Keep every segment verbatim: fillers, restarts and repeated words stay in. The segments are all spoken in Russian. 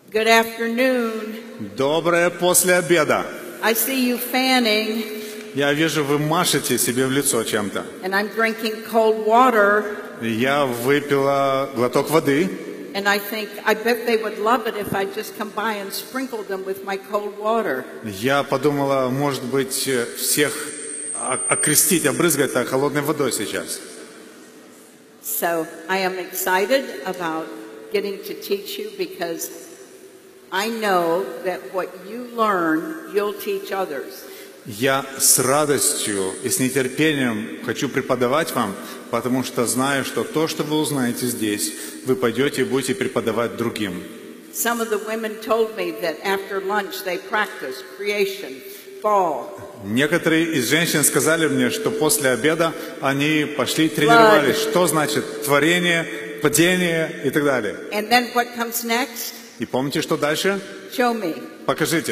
Good afternoon. Доброе после обеда. I see you fanning, Я вижу, вы машете себе в лицо чем-то. and I'm drinking cold water, Я выпила глоток воды, and I think, I bet they would love it if I just come by and sprinkled them with my cold water. я подумала, может быть, всех о- окрестить, обрызгать так холодной водой сейчас. So I am excited about getting to teach you because I know that what you learn, you'll teach others. Я с радостью и с нетерпением хочу преподавать вам, потому что знаю, что то, что вы узнаете здесь, вы пойдете и будете преподавать другим. Some of the women told me that after lunch they practice creation, fall. Некоторые из женщин сказали мне, что после обеда они пошли и тренировались, что значит творение, падение и так далее. And then what comes next? И помните, что дальше? Show me. Покажите.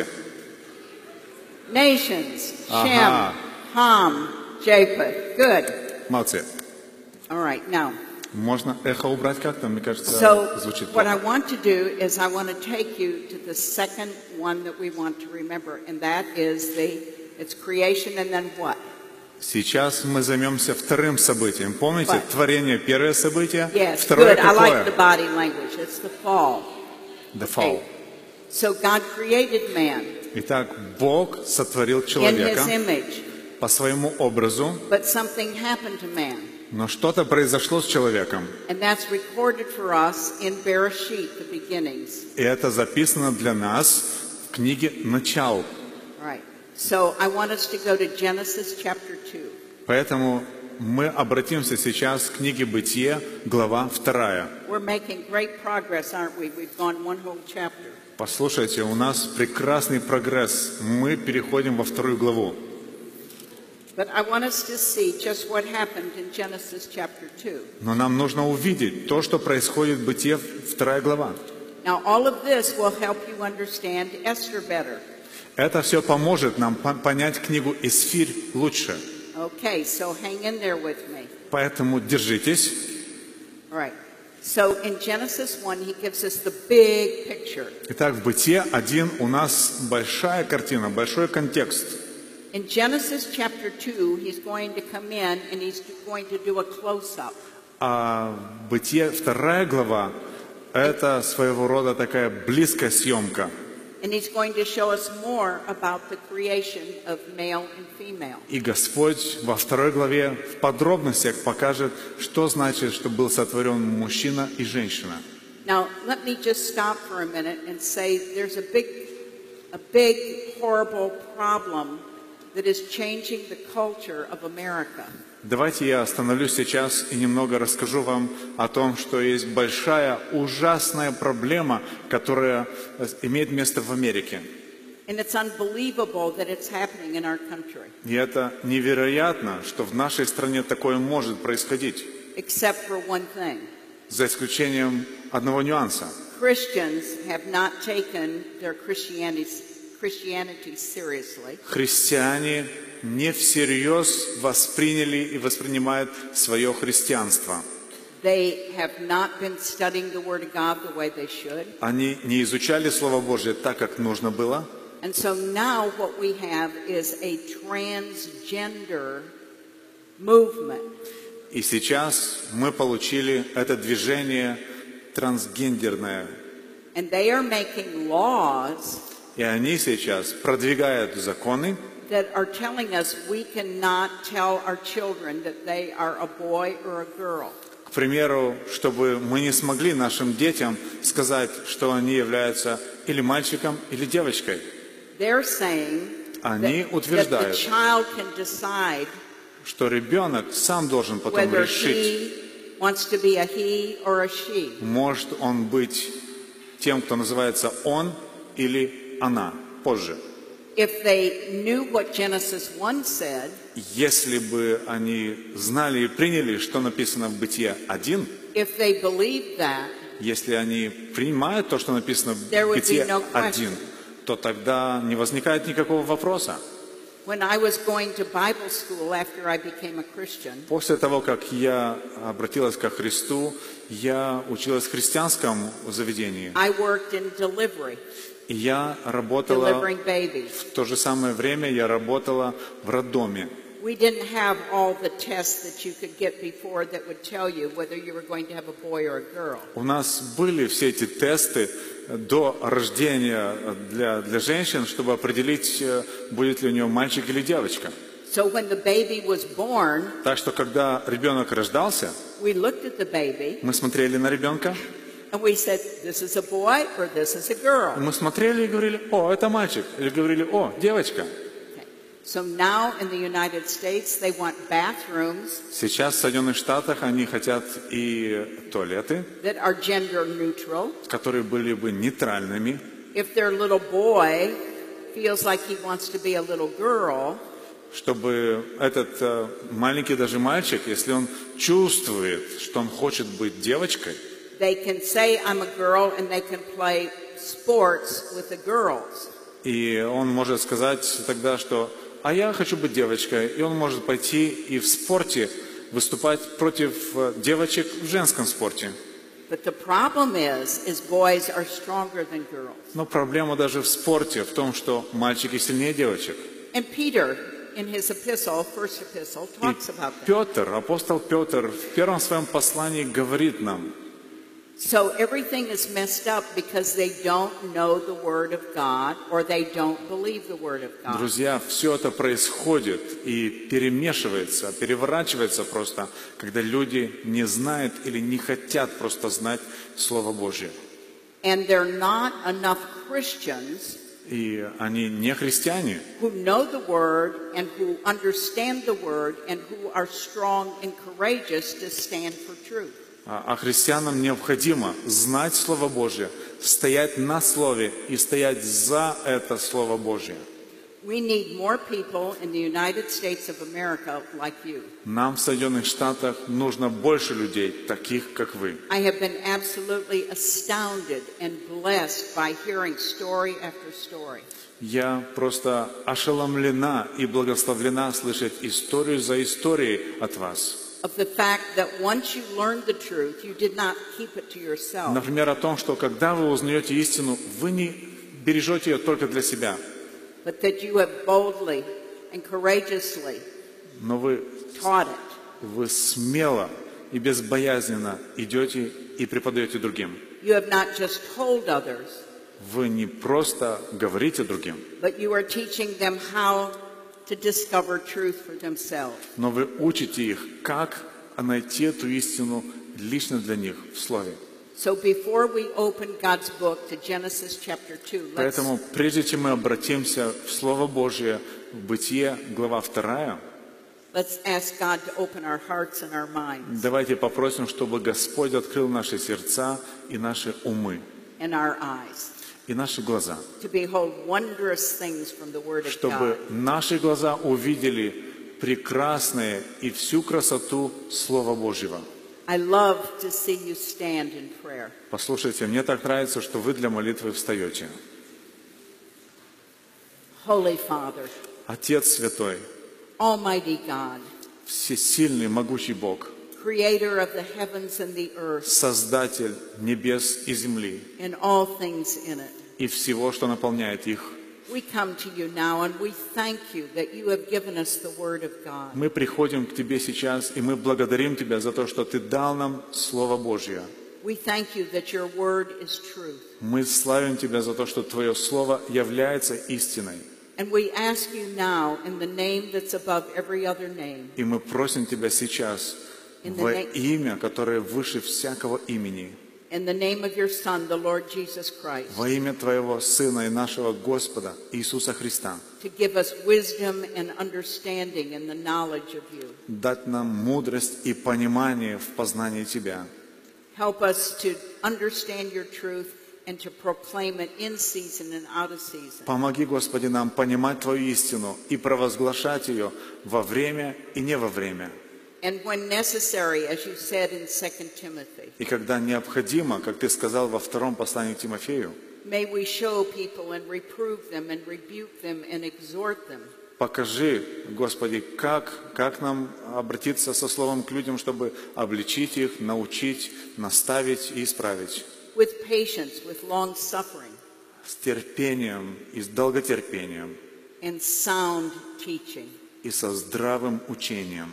Nations, Shem, Ага. Ham, Japheth. Good. Молодцы. All right, now. Можно эхо убрать как-то? Мне кажется, So звучит what I плохо. want to do is I want to take you to the second one that we want to remember, and that is the, it's creation and then what? Сейчас мы займемся вторым событием. Помните, What? творение первое событие, Yes, второе good. I like the какое? body language. It's the fall. The fall. Okay. So God created man Итак, Бог сотворил in his человека image, по своему образу, but something happened to man. но что-то произошло с человеком. And that's recorded for us in Bereshit, the beginnings. И это записано для нас в книге «Начал». Right. So I want us to go to Genesis chapter two. Поэтому мы обратимся сейчас к книге «Бытие», глава вторая. We're making great progress, aren't we? We've gone one whole chapter. Послушайте, у нас прекрасный прогресс. Мы переходим во вторую главу. But I want us to see just what happened in Genesis chapter two. Но нам нужно увидеть то, что происходит в Бытие, вторая глава. Now all of this will help you understand Esther better. Это все поможет нам по- понять книгу «Эсфирь» лучше. Okay, so hang in there with me. Поэтому держитесь. All right. So in Genesis one, he gives us the big picture. Итак, в Бытие один у нас большая картина, большой контекст. In Genesis chapter two, he's going to come in and he's going to do a close-up. А в Бытие вторая глава – это своего рода такая близкая съемка. And he's going to show us more about the creation of male and female. И Господь во второй главе в подробностях покажет, что значит, что был сотворен мужчина и женщина. Now, let me just stop for a minute and say there's a big, a big, horrible problem that is changing the culture of America. Давайте я остановлюсь сейчас и немного расскажу вам о том, что есть большая, ужасная проблема, которая имеет место в Америке. And it's unbelievable that it's happening in our country, И это невероятно, что в нашей стране такое может происходить, except for one thing. за исключением одного нюанса. Christians have not taken their Christianity, Christianity seriously. Христиане не всерьез восприняли и воспринимают свое христианство. They have not been studying the Word of God the way they should. Они не изучали Слово Божье так, как нужно было. And so now what we have is a transgender movement. И сейчас мы получили это движение трансгендерное. And they are making laws И они сейчас продвигают законы, that are telling us we cannot tell our children that they are a boy or a girl. к примеру, чтобы мы не смогли нашим детям сказать, что они являются или мальчиком, или девочкой. They're saying Они that, that the утверждают, child can decide что ребенок сам должен потом whether решить, he wants to be a he or a she. может он быть тем, кто называется он или она позже. If they knew what Genesis one said, Если бы они знали и приняли, что написано в Бытие один, if they believed that, если они принимают то, что написано в There would be Бытие no question. один, то тогда не возникает никакого вопроса. When I was going to Bible school after I became a Christian, После того, как я обратилась ко Христу, я училась в христианском заведении. I worked in delivery, И я работала, delivering babies. в то же самое время я работала в роддоме. We didn't have all the tests that you could get before that would tell you whether you were going to have a boy or a girl. У нас были все эти тесты до рождения для, для женщин, чтобы определить, будет ли у нее мальчик или девочка. So when the baby was born, Так что, когда ребенок рождался, we looked at the baby мы смотрели на ребенка, and we said, this is a boy or this is a girl. мы смотрели и говорили: о, это мальчик, или говорили: о, девочка. Okay. So now in the United States, they want bathrooms Сейчас в Соединенных Штатах они хотят и туалеты, that are gender neutral. которые были бы нейтральными. If their little boy feels like he wants to be a little girl, Чтобы этот э, маленький даже мальчик, если он чувствует, что он хочет быть девочкой, they can say, I'm a girl, and they can play sports with the girls. и он может сказать тогда, что «а я хочу быть девочкой», и он может пойти и в спорте выступать против э, девочек в женском спорте. But the problem is, is boys are stronger than girls. Но проблема даже в спорте в том, что мальчики сильнее девочек. And Peter, in his epistle, first epistle, И talks about that. Петр, апостол Петр в первом своем послании говорит нам: So everything is messed up because they don't know the Word of God or they don't believe the Word of God. друзья, все это происходит и перемешивается, переворачивается просто, когда люди не знают или не хотят просто знать Слово Божье. And there are not enough Christians И они не христиане, who know the Word and who understand the Word and who are strong and courageous to stand for truth. а а христианам необходимо знать Слово Божье, стоять на Слове и стоять за это Слово Божье. We need more people in the United States of America like you. Нам в Соединенных Штатах нужно больше людей, таких как вы. I have been absolutely astounded and blessed by hearing story after story. Я просто ошеломлена и благословлена слышать историю за историей от вас. Of the fact that once you learned the truth, you did not keep it to yourself, Например, о том, что когда вы узнаете истину, вы не бережете ее только для себя, but that you have boldly and courageously но вы, taught it. вы смело и безбоязненно идете и преподаете другим. You have not just told others, Вы не просто говорите другим, but you are teaching them how to discover truth for themselves. но вы учите их, как найти эту истину лично для них в Слове. So before we open God's book to Genesis chapter two, let's, Поэтому, прежде чем мы обратимся в Слово Божие, в Бытие, глава вторая, let's ask God to open our hearts and our minds давайте попросим, чтобы Господь открыл наши сердца и наши умы, and our eyes и наши глаза, to behold wondrous things from the Word of чтобы God. наши глаза увидели прекрасное и всю красоту Слова Божьего. I love to see you stand in prayer. Послушайте, мне так нравится, что вы для молитвы встаете. Holy Father, Отец Святой, Almighty God, всесильный, могучий Бог, Creator of the heavens and the earth Создатель небес и земли and all things in it. и всего, что наполняет их. We come to you now and we thank you that you have given us the Word of God. Мы приходим к Тебе сейчас, и мы благодарим Тебя за то, что Ты дал нам Слово Божье. We thank you that your Word is truth. Мы славим Тебя за то, что Твое Слово является истиной. And we ask you now in the name that's above every other name, И мы просим Тебя сейчас во имя, которое выше всякого имени, in the name of your Son, the Lord Jesus Christ, во имя Твоего Сына и нашего Господа Иисуса Христа, to give us wisdom and understanding in the knowledge of you. дать нам мудрость и понимание в познании Тебя. Help us to understand your truth and to proclaim it in season and out of season. Помоги, Господи, нам понимать Твою истину и провозглашать ее во время и не во время. And when necessary, as you said in Second Timothy, И когда необходимо, как Ты сказал во втором послании к Тимофею, may we show people and reprove them and rebuke them and exhort them. Покажи, Господи, как, как нам обратиться со Словом к людям, чтобы обличить их, научить, наставить и исправить. with patience, with long suffering, С терпением и с долготерпением and sound teaching. и со здравым учением.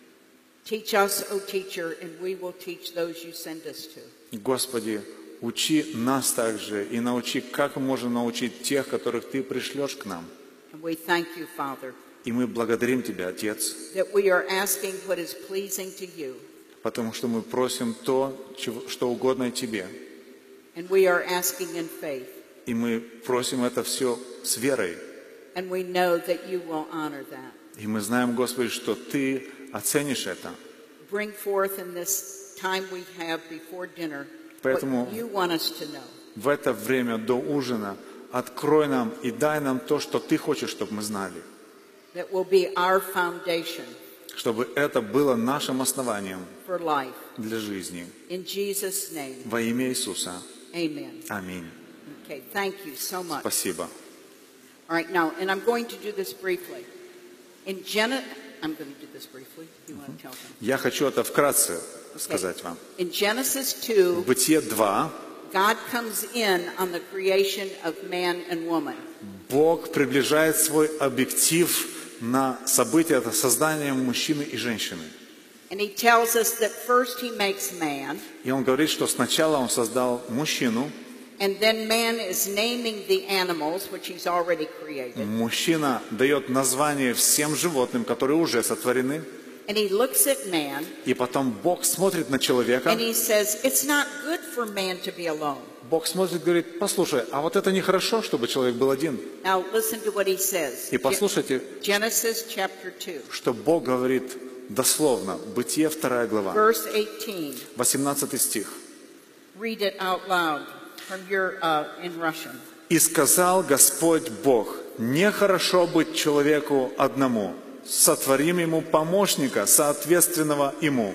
Teach us, O teacher, and we will teach those you send us to. Господи, учи нас также и научи, как мы можем научить тех, которых Ты пришлешь к нам. And we thank you, Father, И мы благодарим Тебя, Отец, that we are asking what is pleasing to you, потому что мы просим то, чего- что угодно Тебе. and we are asking in faith, И мы просим это все с верой. and we know that you will honor that. И мы знаем, Господи, что Ты оценишь это. Bring forth in this time we have before dinner Поэтому- what you want us to know. В это время до ужина открой нам и дай нам то, что Ты хочешь, чтобы мы знали. That will be our foundation Чтобы это было нашим основанием for life. для жизни. In Jesus' name, Во имя Иисуса. amen. Аминь. Okay, thank you so much. Спасибо. All right, now, and I'm going to do this briefly. In Genesis, I'm going to do this briefly. You want to tell them? Я хочу это вкратце сказать вам. In Genesis two, Бытие два. God comes in on the creation of man and woman. Бог приближает свой объектив на события создания мужчины и женщины. And he tells us that first he makes man, И он говорит, что сначала он создал мужчину. and then man is naming the animals, which he's already created. Мужчина дает название всем животным, которые уже сотворены. And he looks at man, И потом Бог смотрит на человека. and he says, it's not good for man to be alone. Бог смотрит и говорит: послушай, а вот это нехорошо, чтобы человек был один. Now listen to what he says. И послушайте, Genesis chapter two, что Бог говорит дословно. Бытие вторая глава, verse eighteen. восемнадцатый стих. Read it out loud from your, uh, in Russian. «И сказал Господь Бог: нехорошо быть человеку одному, сотворим ему помощника, соответственного ему».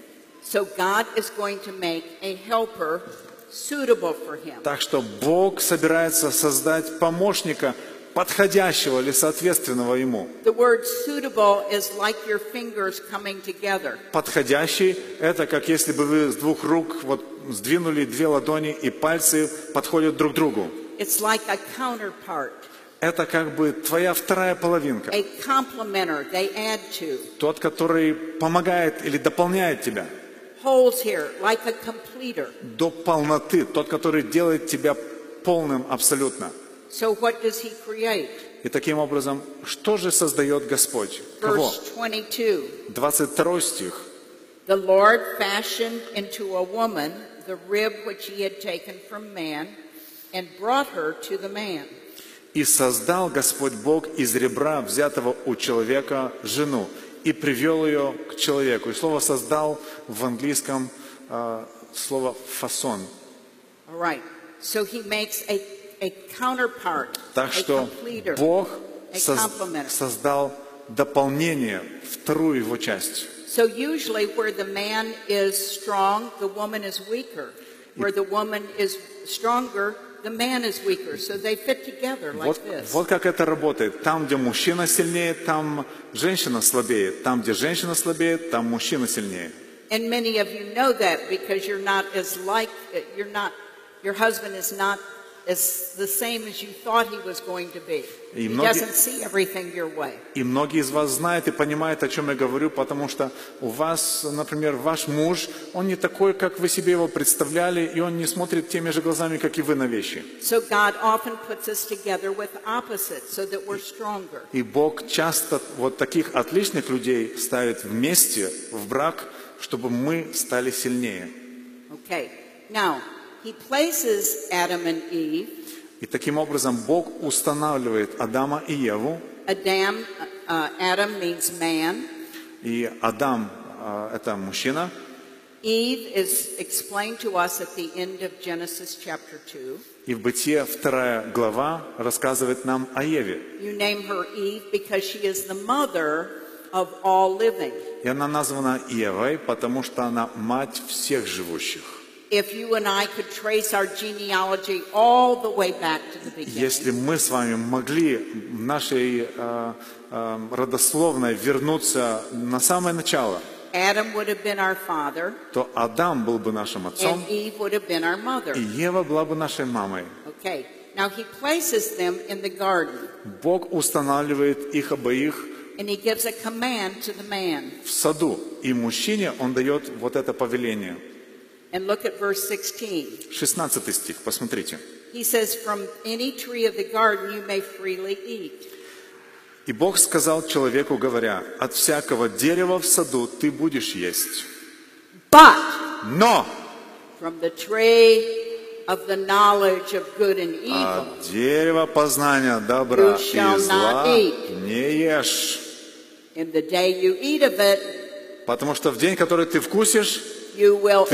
So God is going to make a helper suitable for him. Так что Бог собирается создать помощника, подходящего или соответственного ему. The word suitable is like your fingers coming together. Подходящий – это как если бы вы с двух рук вот сдвинули две ладони, и пальцы подходят друг к другу. It's like a counterpart, Это как бы твоя вторая половинка. a complementer they add to. Тот, который помогает или дополняет тебя Holes here, like a completer. до полноты. Тот, который делает тебя полным абсолютно. So what does he create? И таким образом, что же создает Господь? Кого? Verse twenty-two. двадцать второй стих. The Lord fashioned into a woman the rib which he had taken from man and brought her to the man. «И создал Господь Бог из ребра, взятого у человека, жену, и привел ее к человеку». И слово «создал» в английском э, слово «фасон». All right. So he makes a, a counterpart, Так a что completer, Бог a соз- complementer. создал дополнение, вторую его часть. So usually where the man is strong, the woman is weaker. Where the woman is stronger, the man is weaker. So they fit together like Вот, this. вот как это работает. Там, где мужчина сильнее, там женщина слабее. Там, где женщина слабее, там мужчина сильнее. And many of you know that because you're not as like, you're not, your husband is not as the same as you thought he was going to be. И He многие- doesn't see everything your way. И многие из вас знают и понимают, о чем я говорю, потому что у вас, например, ваш муж, он не такой, как вы себе его представляли, и он не смотрит теми же глазами, как и вы на вещи. So God often puts us together with opposites so that we're stronger. И Бог часто вот таких отличных людей ставит вместе в брак, чтобы мы стали сильнее. Okay. Now, he places Adam and Eve. И таким образом Бог устанавливает Адама и Еву. Adam, uh, Adam means man. И Адам э, – это мужчина. Eve is explained to us at the end of Genesis chapter two. И в Бытие вторая глава рассказывает нам о Еве. You name her Eve because she is the mother of all living. И она названа Евой, потому что она мать всех живущих. if you and I could trace our genealogy all the way back to the beginning, Если мы с вами могли в нашей э, э, родословной вернуться на самое начало, Adam would have been our father, то Адам был бы нашим отцом, and Eve would have been our mother. и Ева была бы нашей мамой. Okay, now he places them in the garden, Бог устанавливает их обоих and he gives a command to the man. в саду, и мужчине он дает вот это повеление. And look at verse sixteen. шестнадцатый стих, посмотрите. He says, from any tree of the garden you may freely eat. «И Бог сказал человеку, говоря, от всякого дерева в саду ты будешь есть. But Но from the tree of the knowledge of good and evil от дерева познания добра You shall и зла not eat. не ешь, in the day you eat of it, потому что в день, который ты вкусишь, you will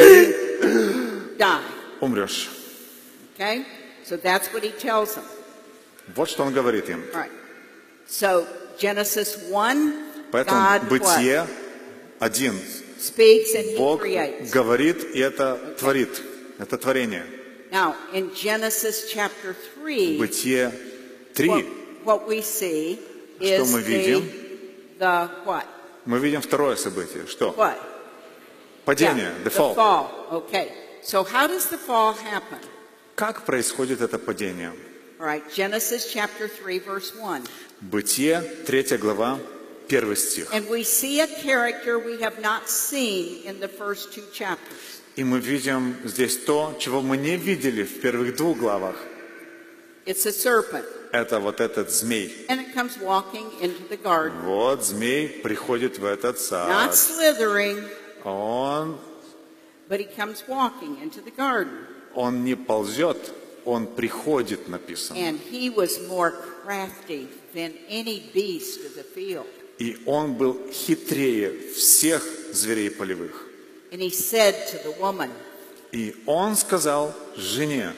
ты die. умрешь». Okay? So that's what he tells them. Вот что он говорит им. All right. So Genesis one, Поэтому God Бытие what? один. Speaks and he Бог creates. говорит, и это творит. Это творение. Now, in Genesis chapter three, Бытие what, три. what we see Что is мы the, видим? the what? Мы видим второе событие. Что? What? Падение. Yeah, The fall. The fall. Okay. So how does the fall happen? Как происходит это падение? All right. Genesis chapter three, verse one. Бытие, третья глава, первый стих. And we see a character we have not seen in the first two chapters. И мы видим здесь то, чего мы не видели в первых двух главах. It's a serpent. Это вот этот змей. And it comes walking into the garden. Вот змей приходит в этот Not сад. slithering, Он, but he comes walking into the garden. он не ползет, он приходит, написано. And he was more crafty than any beast of the field. И он был хитрее всех зверей полевых. And he said to the woman, И он сказал жене,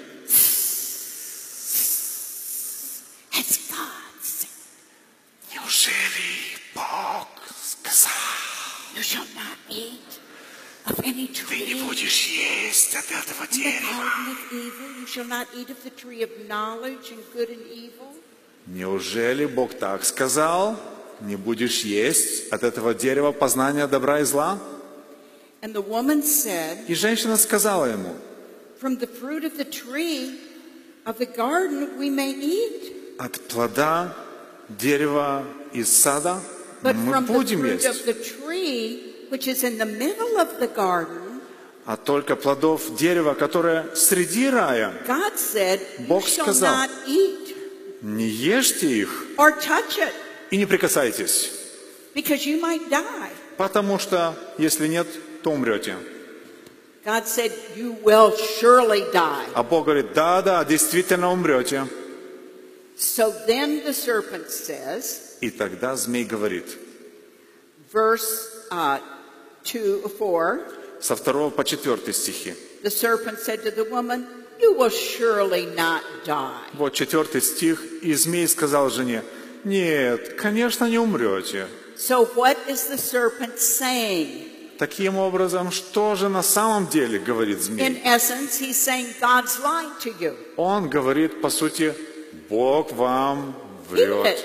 Has God said, неужели Бог сказал, you shall not eat of any ты не tree будешь есть от этого in the дерева? garden of evil? You shall not eat of the tree of knowledge and good and evil? Неужели Бог так сказал, не будешь есть от этого дерева познания добра и зла? And the woman said, И женщина сказала ему, from the fruit of the tree of the garden we may eat, от плода дерева из сада but мы from the будем fruit of есть, the tree which is in the middle of the garden, а только плодов дерева, которое среди рая. God said, you Бог shall сказал, not eat Не ешьте их or touch it, и не прикасайтесь, because you might die. потому что, если нет, то умрете. God said, you will surely die. А Бог говорит, да-да, действительно умрете. So then the serpent says, И тогда змей говорит, verse uh, two, four, со второго по четвертый стихи. the serpent said to the woman, you will surely not die. Вот четвертый стих. И змей сказал жене, нет, конечно, не умрете. So what is the serpent saying? Таким образом, что же на самом деле говорит In змей? essence, he's saying God's lying to you. Он говорит, по сути, Бог вам Eat врет. it.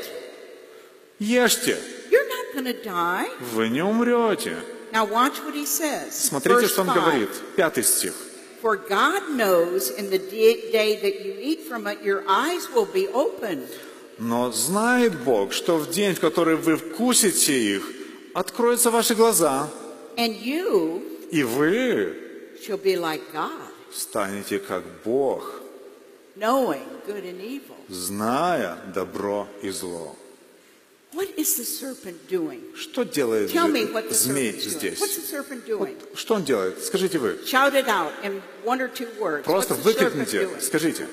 Ешьте, You're not going to die. вы не умрете. Now watch what he says. Смотрите, Verse что он five. говорит. Пятый стих. For God knows in the day day that you eat from it, your eyes will be opened. Но знает Бог, что в день, в который вы вкусите их, откроются ваши глаза, And you и вы shall be like God, станете как Бог, knowing good and evil. зная добро и зло. What is the serpent doing? Что делает Tell me what the змей serpent's doing. здесь? What's the serpent doing? Что он делает? Скажите вы. Shout it out in one or two words. Просто What's the serpent выкрикните. doing? Скажите.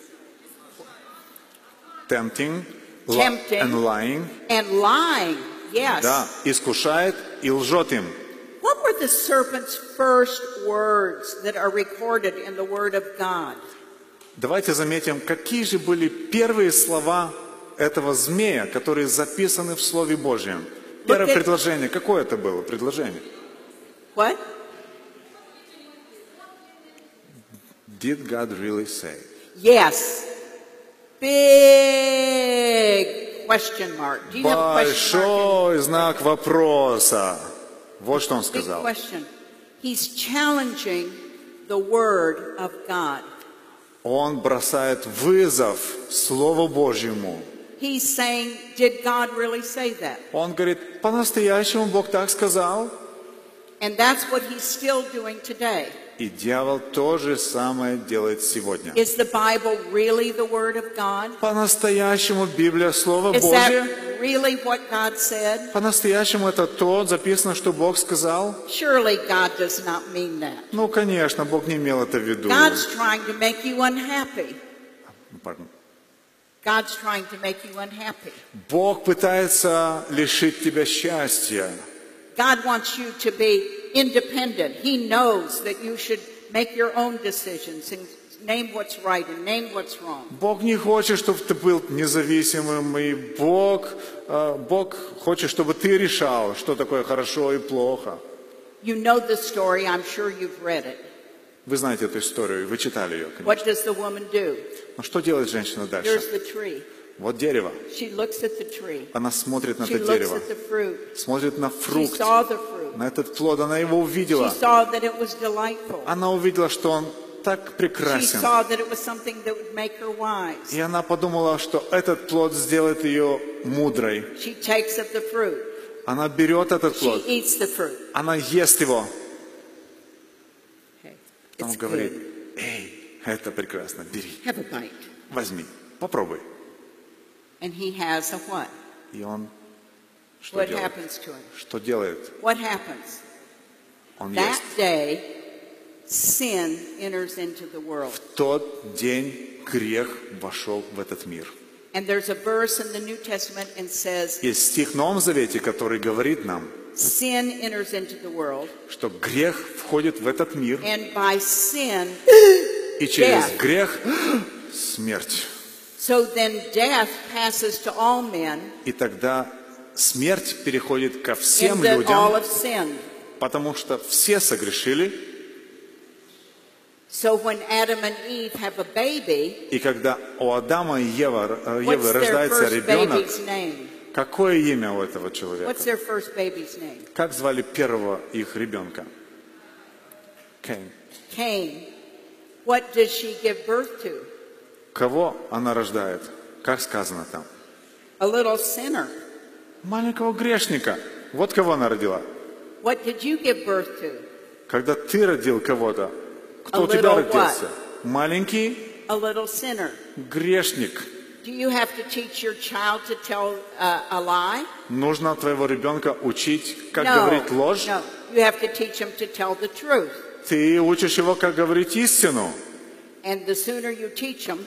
Tempting, li- Tempting. and lying. And lying. Yes. Да, искушает и лжет им. What were the serpent's first words that are recorded in the Word of God? Давайте заметим, какие же были первые слова этого змея, которые записаны в Слове Божьем. Первое Look at- предложение. Какое это было предложение? What? Did God really say? Yes. Big question mark. Do you have a question mark? Большой знак вопроса. Вот что он Big сказал. question. He's challenging the word of God. Он бросает вызов Слову Божьему. He's saying, did God really say that? Он говорит, по-настоящему Бог так сказал. And that's what he's still doing today. И дьявол то же самое делает сегодня. Is the Bible really the word of God? По-настоящему Библия Слово Is Божье. that really what God said? По-настоящему это то, записано, что Бог сказал. Surely God does not mean that. Ну, конечно, Бог не имел это в виду. God's trying to make you unhappy. Pardon. God's trying to make you unhappy. Бог пытается лишить тебя счастья. God wants you to be independent. He knows that you should make your own decisions and name what's right and name what's wrong. Бог не хочет, чтобы ты был независимым, и Бог, э, Бог хочет, чтобы ты решал, что такое хорошо и плохо. You know the story. I'm sure you've read it. Вы знаете эту историю, вы читали ее, конечно. What does the woman do? Но что делает женщина дальше? Here's the tree. Вот дерево. She looks at the tree. Она смотрит на She это looks дерево, at the fruit. смотрит на She фрукт, saw the fruit. на этот плод. Она его She увидела. saw that it was delightful. Она увидела, что он так She прекрасен. saw that it was something that would make her wise. И она подумала, что этот плод сделает ее мудрой. She takes of the fruit. Она берет этот She плод, eats the fruit. она ест его. Okay. Потом It's говорит, good. эй, это прекрасно, бери, Have a bite. возьми, попробуй. And he has a what? И он что What делает? happens to him? Что делает? What happens? Он That ест. day, sin enters into the world. В тот день грех вошел в этот мир. And there's a verse in the New Testament and says, Есть стих в Новом Завете, который говорит нам, sin enters into the world, что грех входит в этот мир, and by sin, и через death. грех смерть. So then death passes to all men, И тогда смерть переходит ко in всем that all людям, have sinned. потому что все согрешили. So when Adam and Eve have a baby, И когда у Адама и Ева, э, what's Евы their рождается first ребенок, baby's name? какое имя у этого человека? What's their first baby's name? Как звали первого их ребенка? Кейн. Cain. What does she give birth to? Кого она рождает? Как сказано там? A little sinner. Маленького грешника. Вот кого она родила. What did you give birth to? Когда ты родил кого-то, кто A у тебя little родился? Маленький A little sinner. грешник. Do you have to teach your child to tell uh, a lie? Нужно твоего ребенка учить, как no, говорить ложь. no. You have to teach him to tell the truth. Ты учишь его, как говорить истину. And the sooner you teach him,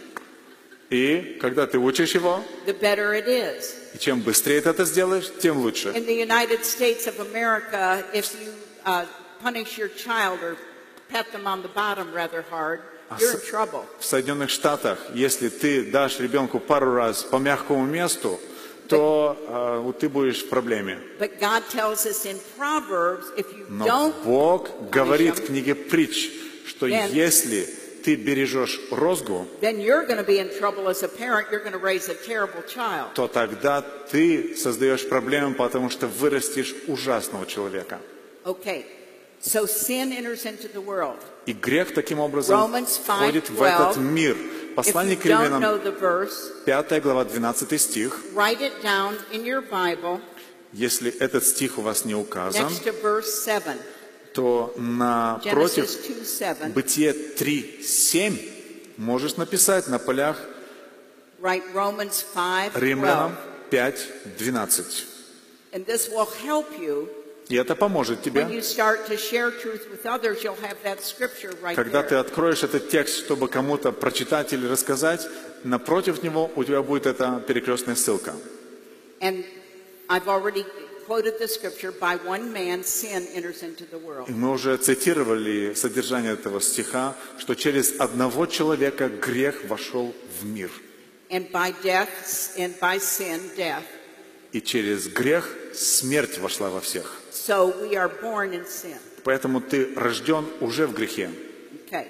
И когда ты учишь его, the better it is. и чем быстрее ты это сделаешь, тем лучше. In the United States of America, if you uh, punish your child or pat them on the bottom rather hard, you're in trouble. В Соединенных Штатах, если ты дашь ребенку пару раз по мягкому месту, то э, ты будешь в проблеме. But God tells us in Proverbs, if you Но don't Бог говорит в punish them, книге Притч, что Then- если ты бережешь розгу, then you're going to be in trouble as a parent. You're going to raise a terrible child. то тогда ты создаешь проблемы, потому что вырастешь ужасного человека. Okay, so sin enters into the world. И грех таким образом Romans five входит в twelve. этот мир. If Послание you к don't know Римлянам, the verse, пятая глава, двенадцатый стих. write it down in your Bible Если этот стих у вас не указан, next to verse seven. то напротив Genesis two seven. Бытие три семь можешь написать на полях Write Romans five twelve. Римлянам пять двенадцать. And this will help you И это поможет when тебе, you start to share truth with others. You'll have that scripture right когда ты there. откроешь этот текст, чтобы кому-то прочитать или рассказать, напротив него у тебя будет эта перекрестная ссылка. And I've already quoted the scripture, by one man sin enters into the world. И мы уже цитировали содержание этого стиха, что через одного человека грех вошел в мир. And by death, and by sin, death. И через грех смерть вошла во всех. So we are born in sin. Поэтому ты рожден уже в грехе. Okay.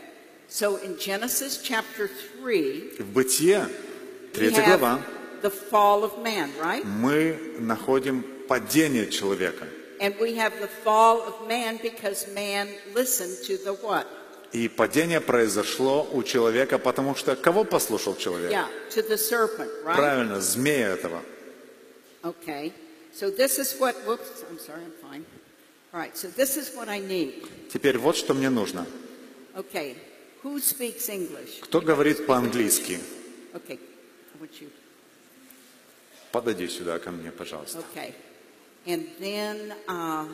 So in Genesis chapter three, В Бытие, we третья have глава, the fall of man, right? мы находим падение человека. And we have the fall of man because man listened to the what? И падение произошло у человека, потому что кого послушал человек? Yeah, to the serpent, right? Правильно, змея этого. Okay. So this is what, whoops, I'm sorry, I'm fine. All right, so this is what I need. Теперь вот что мне нужно. Okay, who speaks English? Кто говорит по-английски? Okay, I want you. Подойди сюда ко мне, пожалуйста. Okay. And then uh,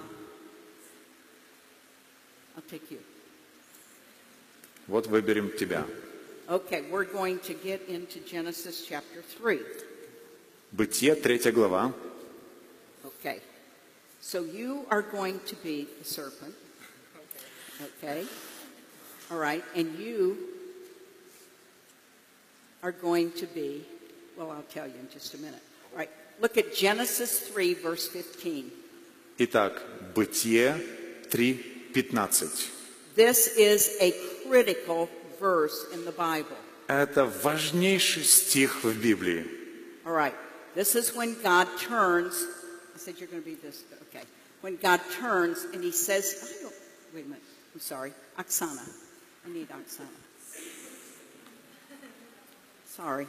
I'll take you. Вот выберем тебя. Okay, we're going to get into Genesis chapter three. Бытие, третья глава. Okay. So you are going to be the serpent. Okay. All right. And you are going to be, well, I'll tell you in just a minute. All right. Look at Genesis three, verse fifteen. Итак, Бытие три пятнадцать. This is a critical verse in the Bible. Это важнейший стих в Библии. All right. This is when God turns. I said you're going to be this. Okay. When God turns and he says, I don't, wait a minute. I'm sorry. Oksana. I need Oksana. Sorry.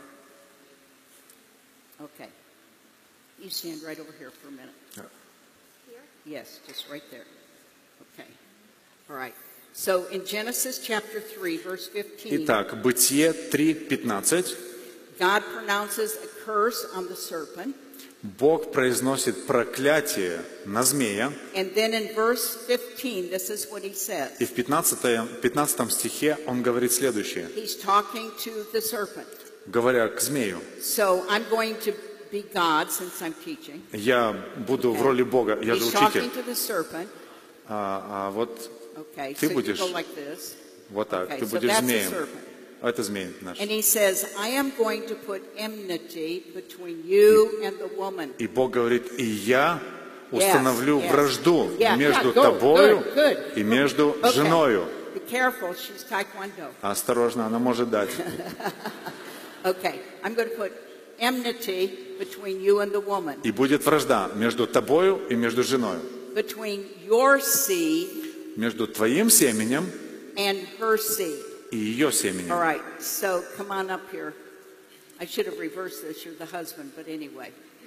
Okay. You stand right over here for a minute. Yeah. Here? Yes, just right there. Okay. All right. So in Genesis chapter three, verse fifteen, Итак, Бытие три пятнадцать. God pronounces a curse on the serpent. Бог произносит проклятие на змея. And then in verse fifteen, this is what he says. И в пятнадцатом, пятнадцатом стихе он говорит следующее. He's talking to the serpent. Говоря к змею. So I'm going to be God since I'm teaching. Я буду Okay. в роли Бога, я же He's talking учитель. to the serpent. А, а вот Okay, ты so будешь you go like this. вот так, Okay, ты so будешь that's the змеем. serpent. А это змей наш. And he says, I am going to put enmity between you and the woman. И Бог говорит, и я установлю Yes, yes. вражду Yeah, между yeah, good, тобою good, good. и между Okay. женою. Be careful, she's taekwondo. Осторожно, она может дать. Okay, I'm going to put enmity between you and the woman. И будет вражда между тобою и между женою. Between your seed Между твоим семенем and her seed. и ее All семенем. right, so come on up here. I should have reversed this. You're the husband, but anyway.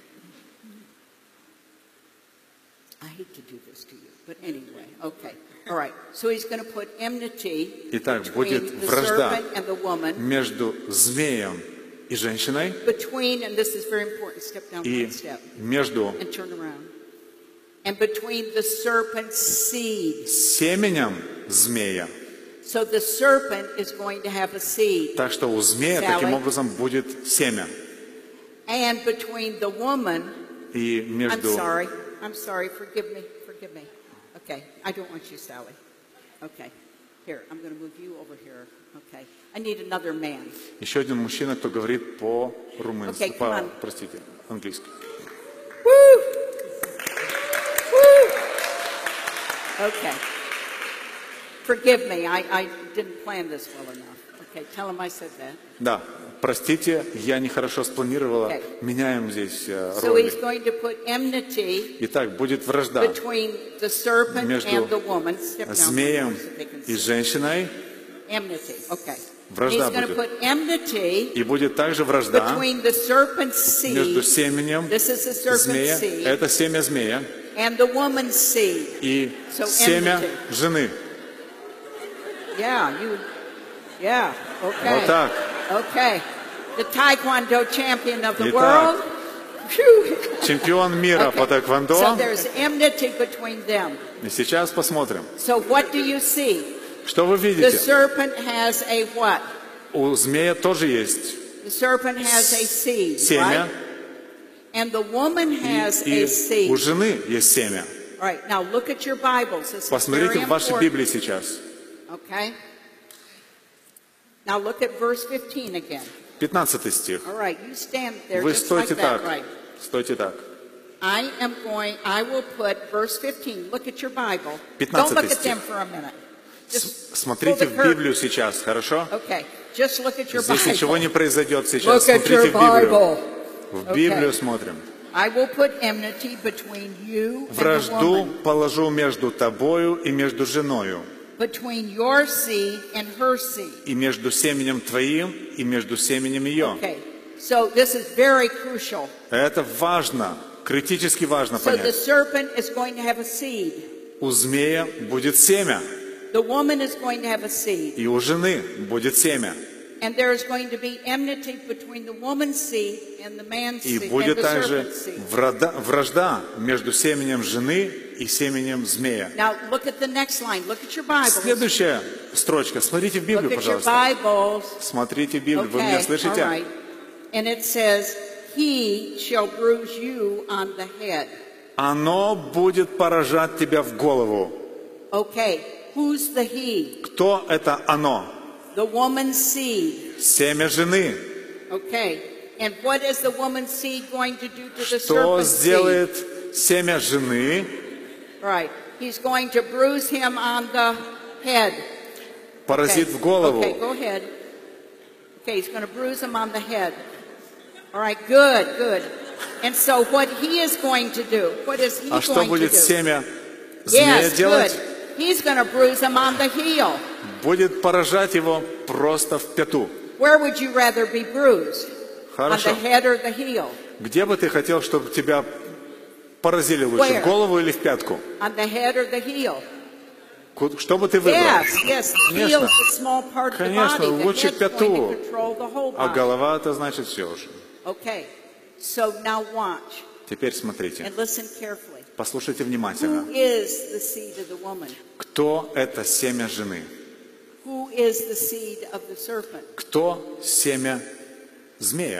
I hate to do this to you, but anyway, okay. All right, so he's going to put enmity Итак, between будет the вражда serpent and the woman. между змеем и женщиной, Between, and this is very important, step down и one step между and turn around. And between the serpent's seed. семенем змея. So the serpent is going to have a seed. Так что у змея Sally. таким образом будет семя. And between the woman, И I'm между... sorry, I'm sorry, forgive me, forgive me. Okay, I don't want you, Sally. Okay, here, I'm going to move you over here. Okay, I need another man. Еще один мужчина, кто говорит по-румынски, Okay, come по, on. простите, английски. Woo! Woo! Okay. Forgive me, I, I didn't plan this well enough. Okay, tell him I said that. Да, простите, я нехорошо спланировала. Okay. Меняем здесь э, So роли. he's going to put enmity Итак, будет вражда between the serpent между and the woman. Step down змеем so they can и see. женщиной, Enmity, okay. Вражда He's going to будет. put enmity и будет также вражда between the serpent's между seed семенем This is the serpent's змея, seed. это семя змея, and the woman's seed. и So семя enmity. жены. Yeah, you, yeah, okay. Вот так. Okay. The Taekwondo champion of the Итак, world. Phew. Чемпион мира по Okay. So тэквондо. there's enmity between them. И сейчас посмотрим. So what do you see? Что вы The видите? serpent has a what? У змея тоже есть The serpent has a seed, семя, right? And the woman has и, a и у seed. жены есть семя. All right, now look at your Bibles. This is Посмотрите very в вашей important. Библии сейчас. Okay? Now look at verse fifteen again. пятнадцатый стих. All right, you stand there Вы just like стойте that, так. right? Стойте так. I am going, I will put verse fifteen. Look at your Bible. Don't пятнадцатый look at стих. them for a minute. Just Смотрите pull the в curtain. Библию сейчас, хорошо? Okay, just look at your Здесь ничего не Bible. произойдет сейчас. Look at Смотрите your в Библию. Bible. В Библию Okay. смотрим. I will put enmity between you and the Вражду woman, положу между тобою и между женою, between your seed and her seed. и между семенем твоим и между семенем ее. Okay, so this is very crucial. Это важно, критически важно So the понять. serpent is going to have a seed. У змея будет семя, The woman is going to have a seed. и у жены будет семя. And there is going to be enmity between the woman's seed and the man's И seed and будет the также serpent's seed. врада- вражда между семенем жены и семенем змея. Now look at the next line. Look at your Bibles. Следующая строчка. Смотрите в Look Библию, at your пожалуйста. Bibles. Смотрите Библию. Вы Okay, меня all слышите? right. And it says, "He shall bruise you on the head." Оно будет поражать тебя в голову. Okay, who's the he? Кто это оно? The woman's seed. Семя жены. Okay. And what is the woman's seed going to do to the Что serpent's seed? сделает семя жены? Right. He's going to bruise him on the head. Поразит в голову. Okay, go ahead. Okay, he's going to bruise him on the head. All right, good, good. And so what he is going to do, what is he А что going to будет do? семя змея Yes, делать? good. He's going to bruise him on the heel. Будет поражать его просто в пяту. Where would you rather be bruised? On Хорошо. the head or the heel? Где бы ты хотел, чтобы тебя поразили лучше? Where? В голову или в пятку? On the head or the heel? Ку- Что бы ты выбрал? Yes, yes. The heel Конечно. is a small part of the Конечно, body. The лучше head's going пяту. to control the whole А body. голова это значит все уже. Okay. So now watch Теперь смотрите. and listen carefully. Послушайте внимательно. Who is the seed of the woman? Кто это семя жены? Who is the seed of the serpent? Кто семя змея?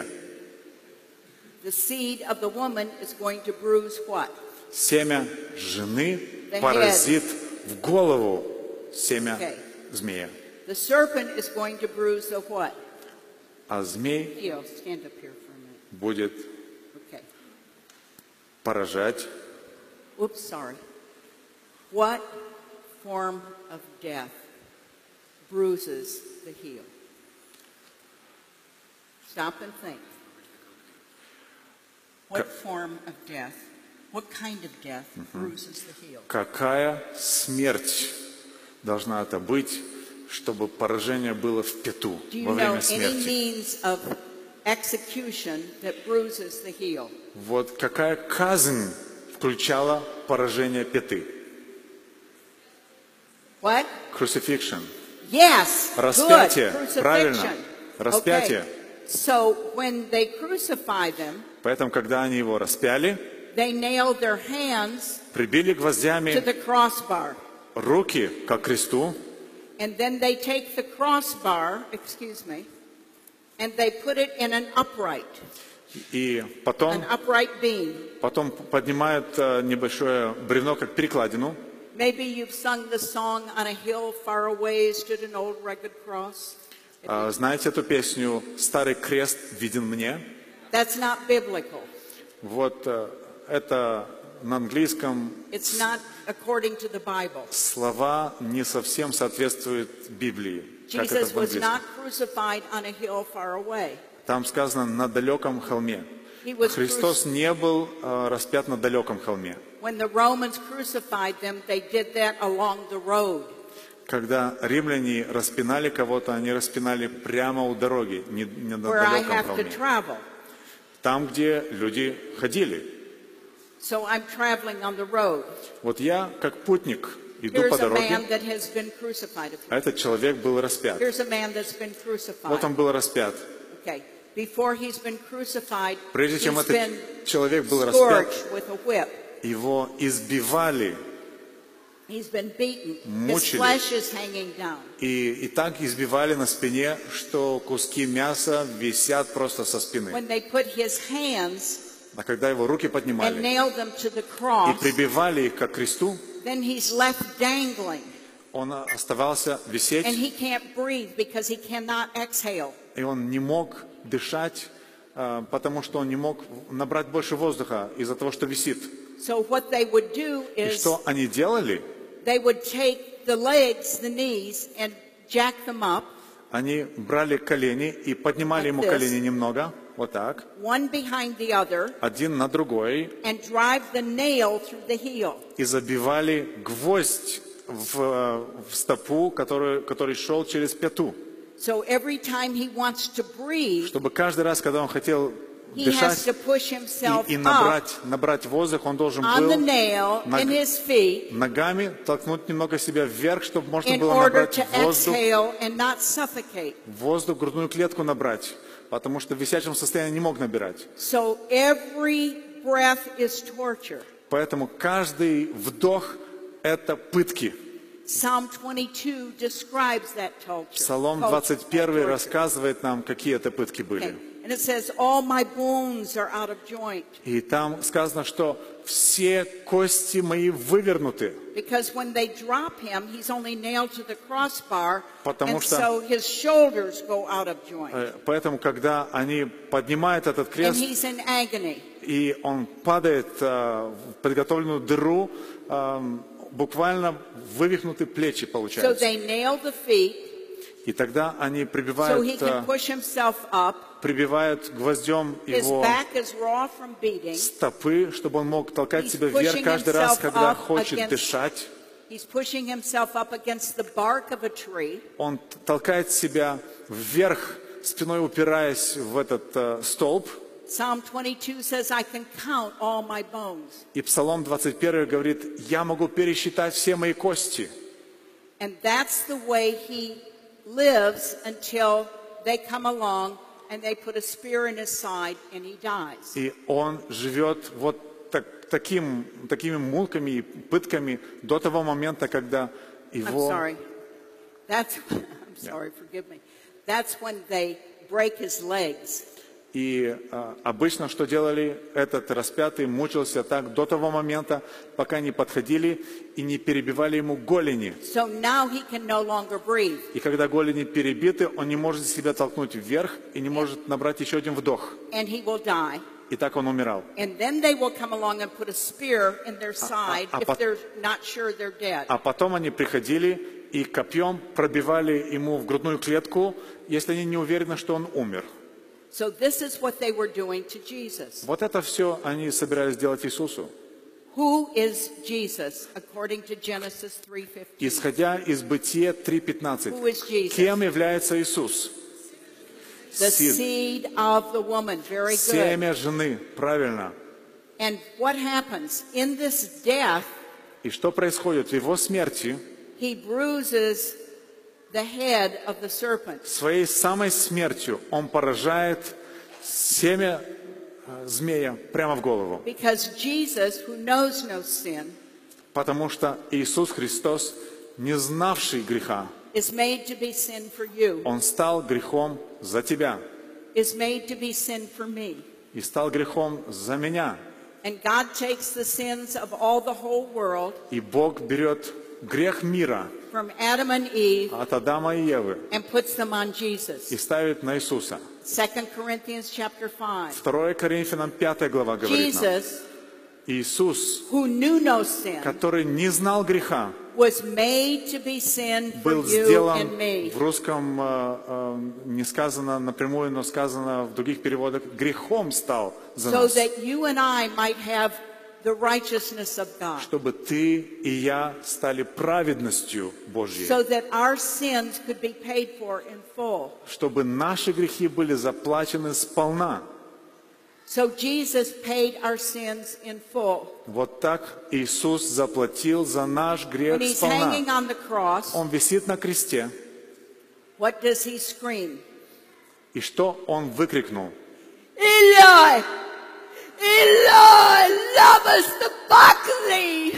The seed of the woman is going to bruise what? Семя жены The поразит в голову семя Okay. змея. The serpent is going to bruise the what? А змей Heel. Stand up here for a minute. будет Okay. поражать. Oops, sorry. What form of death bruises the heel? Stop and think. What Ka- form of death, what kind of death bruises the heel? Какая смерть должна это быть, чтобы поражение было в пяту Do you во know время any смерти? means of execution that bruises the heel? Вот какая казнь включала поражение пяты? What? Crucifixion. Yes. Распятие. Good. Правильно. Crucifixion. Распятие. Okay. So when they crucify them, Поэтому, когда они его распяли, they nailed their hands прибили to гвоздями the crossbar. руки к кресту, And then they take the crossbar, excuse me, and they put it in an upright, и an потом, upright beam. потом поднимают э, небольшое бревно, как перекладину. Maybe you've sung the song, "On a hill far away stood an old rugged cross." А, Знаете эту песню «Старый крест виден мне»? That's not biblical. Вот э, это на английском It's not according to the Bible. слова не совсем соответствуют Библии, как это Jesus в was английском. not crucified on a hill far away. Там сказано «на далеком холме». He was Христос не был э, распят на далеком холме. When the Romans crucified them, they did that along the road. Когда римляне распинали кого-то, они распинали прямо у дороги, не, не на Where I далеком have to холме. travel. Там, где люди ходили. So I'm traveling on the road. Вот я, как путник, иду Here's по a дороге, man that has been crucified. а этот человек был распят. Here's a man that's been Вот crucified. он был распят. Okay. Before he's been crucified, Прежде чем he's этот been человек был распят, scourged with a whip. его избивали, He's been beaten. His Мучили. flesh is hanging down. и, и так избивали на спине, что куски мяса висят просто со спины. When they put his hands А когда его руки and поднимали nailed them to the и cross, прибивали их к кресту, then he's left dangling. он оставался And висеть, he can't breathe because he cannot exhale. и он не мог дышать, а, потому что он не мог набрать больше воздуха из-за того, что висит. So what they would do И is что они делали? they would take the legs, the knees, and jack them up. Они брали колени и поднимали Like ему this. колени немного, вот так, One behind the other, один на другой, and drive the nail through the heel. и забивали гвоздь в, в стопу, который, который шел через пяту. So every time he wants to breathe, Чтобы каждый раз, когда он хотел he has to дышать push himself и, и up набрать, набрать воздух, он должен on the был nail ног- in his feet ногами толкнуть немного себя вверх, чтобы можно in было order набрать to воздух, exhale and not suffocate. воздух, грудную клетку набрать, потому что в висячем состоянии не мог набирать. So every breath is torture. Поэтому каждый вдох – это пытки. Psalm twenty-two describes that torture. Псалом Culture, двадцать that один torture. рассказывает нам, какие это пытки были. Okay. And it says, all my bones are out of joint. И там сказано, что все кости мои вывернуты, Because when they drop him, he's only nailed to the crossbar, Потому and что- so his shoulders go out of joint. Э, поэтому, когда они поднимают этот And крест, he's in agony. и он падает э, в подготовленную дыру, э, буквально вывихнуты плечи So получаются. they nail the feet И тогда они so he прибивают, can э, push himself up. прибивают гвоздем His его back is raw from beating. стопы, чтобы он мог толкать He's себя вверх pushing каждый раз, himself когда up хочет against- дышать. He's pushing himself up against the bark of a tree. Он т- толкает себя вверх, спиной упираясь в этот э, столб. Psalm twenty-two says, I can count all my bones. И Псалом двадцать один говорит, я могу пересчитать все мои кости. And that's the way he lives until they come along and they put a spear in his side and he dies. И он живет вот так- таким, такими муками и пытками до того момента, когда I'm его... sorry. That's, I'm sorry, forgive me. That's when they break his legs. И а, обычно, что делали, этот распятый мучился так до того момента, пока не подходили и не перебивали ему голени. So now he can no longer breathe. И когда голени перебиты, он не может себя толкнуть вверх и не может набрать еще один вдох. And he will die. И так он умирал. And then they will come along and put a spear in their side а if пот- they're not sure they're dead. А потом они приходили и копьем пробивали ему в грудную клетку, если они не уверены, что он умер. So this is what they were doing to Jesus. Вот это все они собирались делать Иисусу. Who is Jesus according to Genesis three fifteen? Исходя из Бытия три пятнадцать, Who is Jesus? кем является Иисус? The Си- seed of the woman. Very good. Семя жены, правильно. And what happens? In this death, И что происходит? В его смерти, he bruises the head of the serpent. своей самой смертью, он поражает семя э, змея прямо в голову. Because Jesus, who knows no sin, Потому что Иисус Христос, не знавший греха, is made to be sin for you, Он стал грехом за тебя is made to be sin for me. и стал грехом за меня. And God takes the sins of all the whole world И Бог берет грех мира from Adam and Eve от Адама и Евы and puts them on и Jesus. ставит на Иисуса. Second Corinthians chapter five. второе Коринфянам пятая глава говорит нам. Jesus, Иисус, who knew no sin, который не знал греха, was made to be sin for был you and сделан me. в русском, э, э, не сказано напрямую, но сказано в других переводах, грехом стал за So нас, that you and I might have the righteousness of God. чтобы ты и я стали праведностью Божьей, So that our sins could be paid for in full. чтобы наши грехи были заплачены сполна. So Jesus paid our sins in full. Вот так Иисус заплатил за наш грех When he's сполна. hanging on the cross, Он висит на кресте, what does he scream? и что Он выкрикнул? Eli! Eli! Lama sabachthani!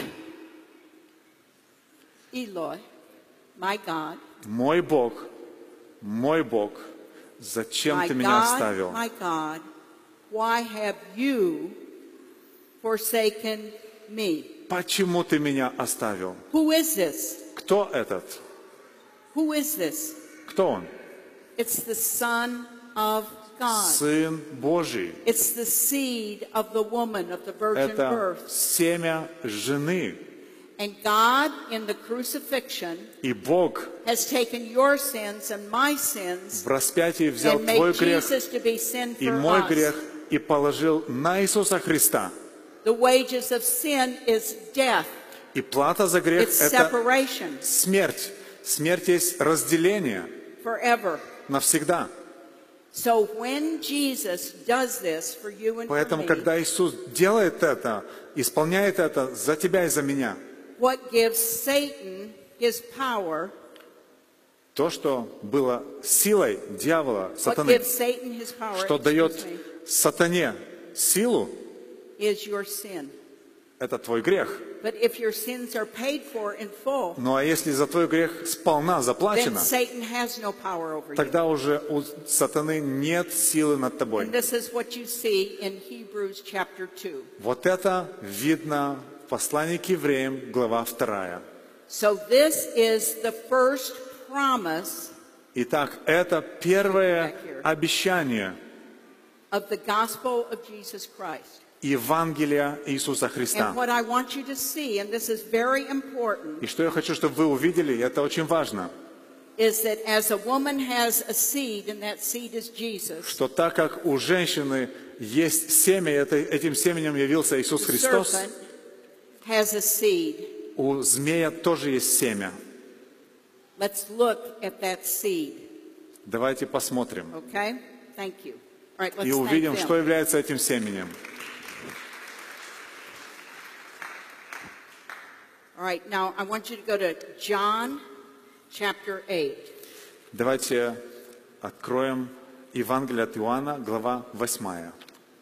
Eloi, my God, Мой Бог, мой Бог, зачем my ты меня God, оставил? my God, why have you forsaken me? Почему ты меня оставил? Who is this? Кто этот? Who is this? Кто он? It's the Son of God. Сын Божий. It's the seed of the woman of the virgin Это birth. семя жены. And God in the crucifixion И Бог has taken your sins and my sins в распятии взял and твой made грех Jesus to be sin и for мой us. грех и положил на Иисуса Христа. The wages of sin is death. И плата за грех It's – это separation смерть. Смерть есть разделение forever. навсегда. So when Jesus does this for you and for Поэтому, me, когда Иисус делает это, исполняет это за тебя и за меня, what gives Satan his power, то, что было силой дьявола, what сатаны, gives Satan his power, что дает excuse me, сатане силу, is your sin. это твой грех. But if your sins are paid for in full, Ну а если за твой грех сполна then заплачено, Satan has no power over you. тогда уже у сатаны нет силы над тобой. And this is what you see in Hebrews chapter two. Вот это видно в послании к евреям, глава вторая. So this is the first promise Итак, это первое обещание of the gospel of Jesus Christ. Евангелия Иисуса Христа. And what I want you to see, and this is very important, И что я хочу, чтобы вы увидели, и это очень важно, is that as a woman has a seed, and that seed is Jesus, что так как у женщины есть семя, это, этим семенем явился Иисус the Христос, serpent has a seed. у змея тоже есть семя. Let's look at that seed, Давайте посмотрим okay? Thank you. All right, let's и thank увидим, them. что является этим семенем. All right, now I want you to go to John chapter eight. Давайте откроем Евангелие от Иоанна, глава восьмая.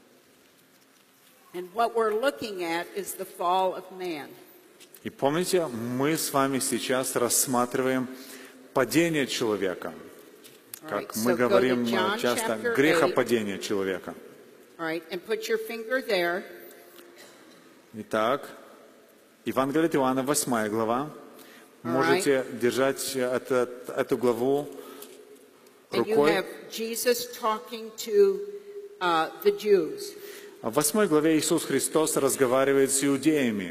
And what we're looking at is the fall of man. И помните, мы с вами сейчас рассматриваем падение человека. Как Alright, мы so go to говорим John часто, chapter грехопадение человека. All right, and put your finger there. Итак, Евангелие от Иоанна, восьмая глава. Alright. Можете держать этот, эту главу And you рукой. have Jesus talking to uh, the Jews. В восьмой главе Иисус Христос разговаривает с иудеями.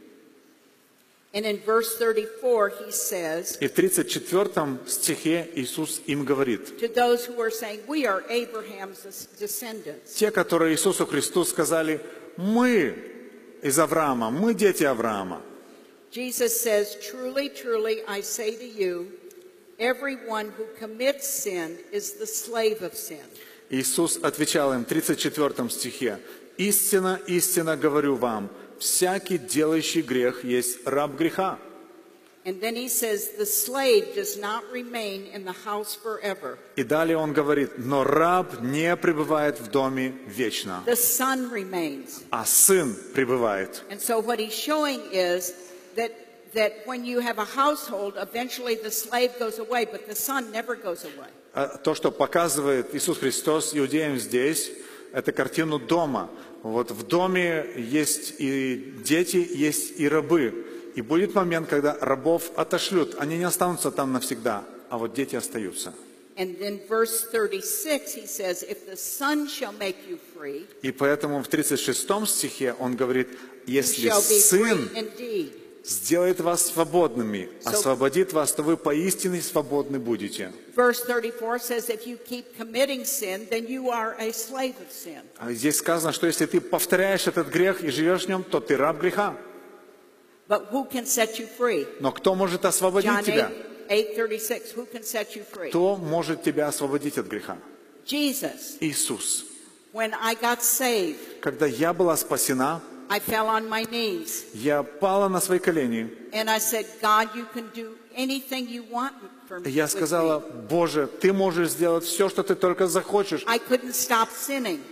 And in verse thirty-four, he says, И в тридцать четвёртом стихе Иисус им говорит: to those who are saying, we are Abraham's descendants. те, которые Иисусу Христу сказали: мы из Авраама, мы дети Авраама. Jesus says, truly, truly, I say to you, everyone who commits sin is the slave of sin. Иисус отвечал им в тридцать четвёртом стихе: истинно, истинно говорю вам, всякий делающий грех есть раб греха. And then he says, the slave does not remain in the house forever. И далее он говорит: но раб не пребывает в доме вечно, The son remains. а сын пребывает. And so what he's showing is that, that when you have a household, eventually the slave goes away, but the son never goes away. А то, что показывает Иисус Христос иудеям здесь, это картину дома. Вот в доме есть и дети, есть и рабы. И будет момент, когда рабов отошлют. Они не останутся там навсегда, а вот дети остаются. And then verse thirty-six, he says, if the son shall make you free, И поэтому в тридцать шестом стихе он говорит: you если shall be Сын free indeed. сделает вас свободными, освободит вас, то вы поистине свободны будете. Verse thirty-four says, if you keep committing sin, then you are a slave of sin. А здесь сказано, что если ты повторяешь этот грех и живешь в нем, то ты раб греха. But who can set you free? Но кто может освободить John тебя? eight thirty-six, who can set you free? Кто может тебя освободить от греха? Jesus. Иисус. When I got saved, Когда я была спасена, I fell on my knees я пала на свои колени, and I said, God, you can do anything you want for me. и я with сказала: me." Боже, ты можешь сделать все, что ты только захочешь. I couldn't stop sinning.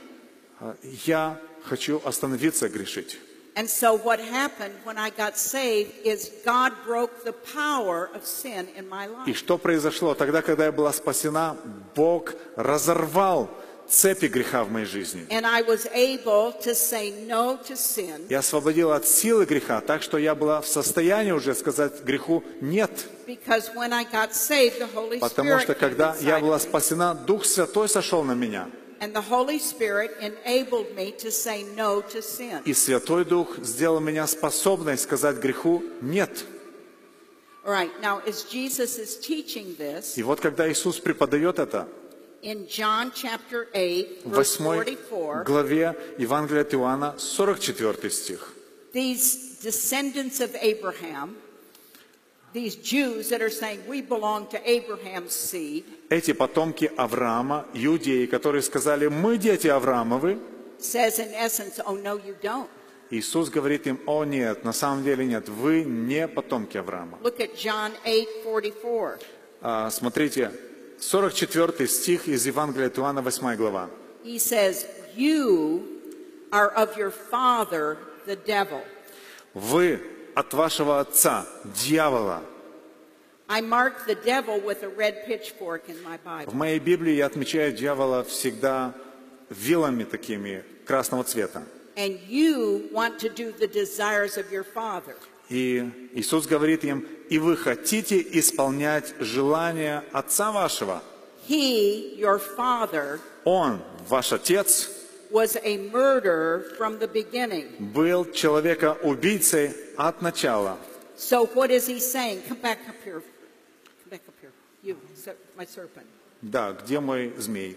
Я хочу остановиться грешить. And so what happened when I got saved is God broke the power of sin in my И life. что произошло? Тогда, когда я была спасена, Бог разорвал цепи греха в моей жизни. And I was able to say no to sin Я освободила от силы греха, так что я была в состоянии уже сказать греху «нет». because when I got saved, the Holy Потому Spirit что, came когда я inside была of me. спасена, Дух Святой сошел на меня. And the Holy Spirit enabled me to say no to sin. И Святой Дух сделал меня способной сказать греху «нет». All right, now as Jesus is teaching this, И вот когда Иисус преподает это, in John chapter eight, в verse восьмой forty-four, главе Евангелия от Иоанна, сорок четвёртый стих. these descendants of Abraham, these Jews that are saying, we belong to Abraham's seed, Эти потомки Авраама, иудеи, которые сказали, мы дети Авраамовы, says in essence, oh no, you don't. Иисус говорит им, о нет, на самом деле нет, вы не потомки Авраама. Look at John eight forty-four. А, смотрите, сорок четвёртый стих из Евангелия от Иоанна, восьмая глава. He says, you are of your father, the devil. Вы от вашего отца, дьявола. I mark the devil with a red pitchfork in my Bible. В моей Библии я отмечаю дьявола всегда вилами такими красного цвета. And you want to do the desires of your father. И Иисус говорит им, и вы хотите исполнять желания отца вашего. He, your father, Он, ваш отец, was a murderer from the beginning. был человека-убийцей от начала. So what is he saying? Come back up here. Come back up here. You, ser- my serpent. Да, где мой змей?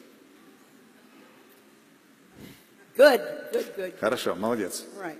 Good, good, good. Хорошо, молодец. Right.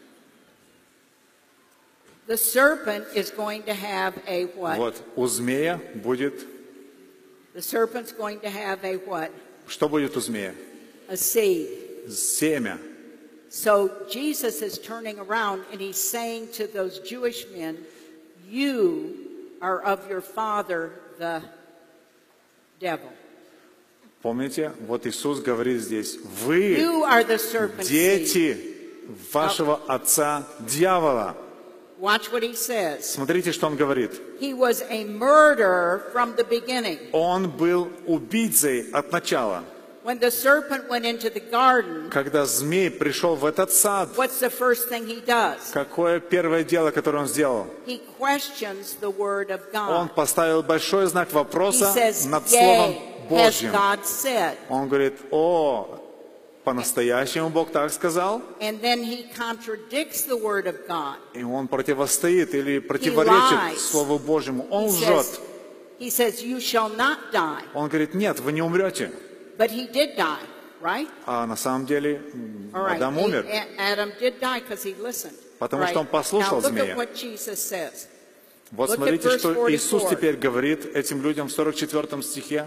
The serpent is going to have a what? Вот, у змея будет... The serpent's going to have a what? Что будет у змея? A seed. Семя. So Jesus is turning around and he's saying to those Jewish men, you are of your father, the devil. Помните, вот Иисус говорит здесь, вы You are the serpent's seed. дети вашего отца дьявола. Watch what he says. Смотрите, что он говорит. He was a murderer from the beginning. Он был убийцей от начала. When the serpent went into the garden, Когда змей пришел в этот сад, what's the first thing he does? какое первое дело, которое он сделал? He questions the word of Он God. поставил большой знак He вопроса says, над Словом yea, has Божьим. God said. Он говорит, о, по-настоящему Бог так сказал? And then he contradicts the word of God. И он противостоит или противоречит lies. Слову Божьему. Он He лжет. says, he says, you shall not die. Он говорит, нет, вы не умрете. But he did die, right? А на самом деле м, All right. Адам He- умер. A- Adam did die because he listened. Потому Right. что он послушал Now look змея. at what Jesus says. Вот Look at смотрите, verse что Иисус forty-four. теперь говорит этим людям в сорок четвёртом стихе.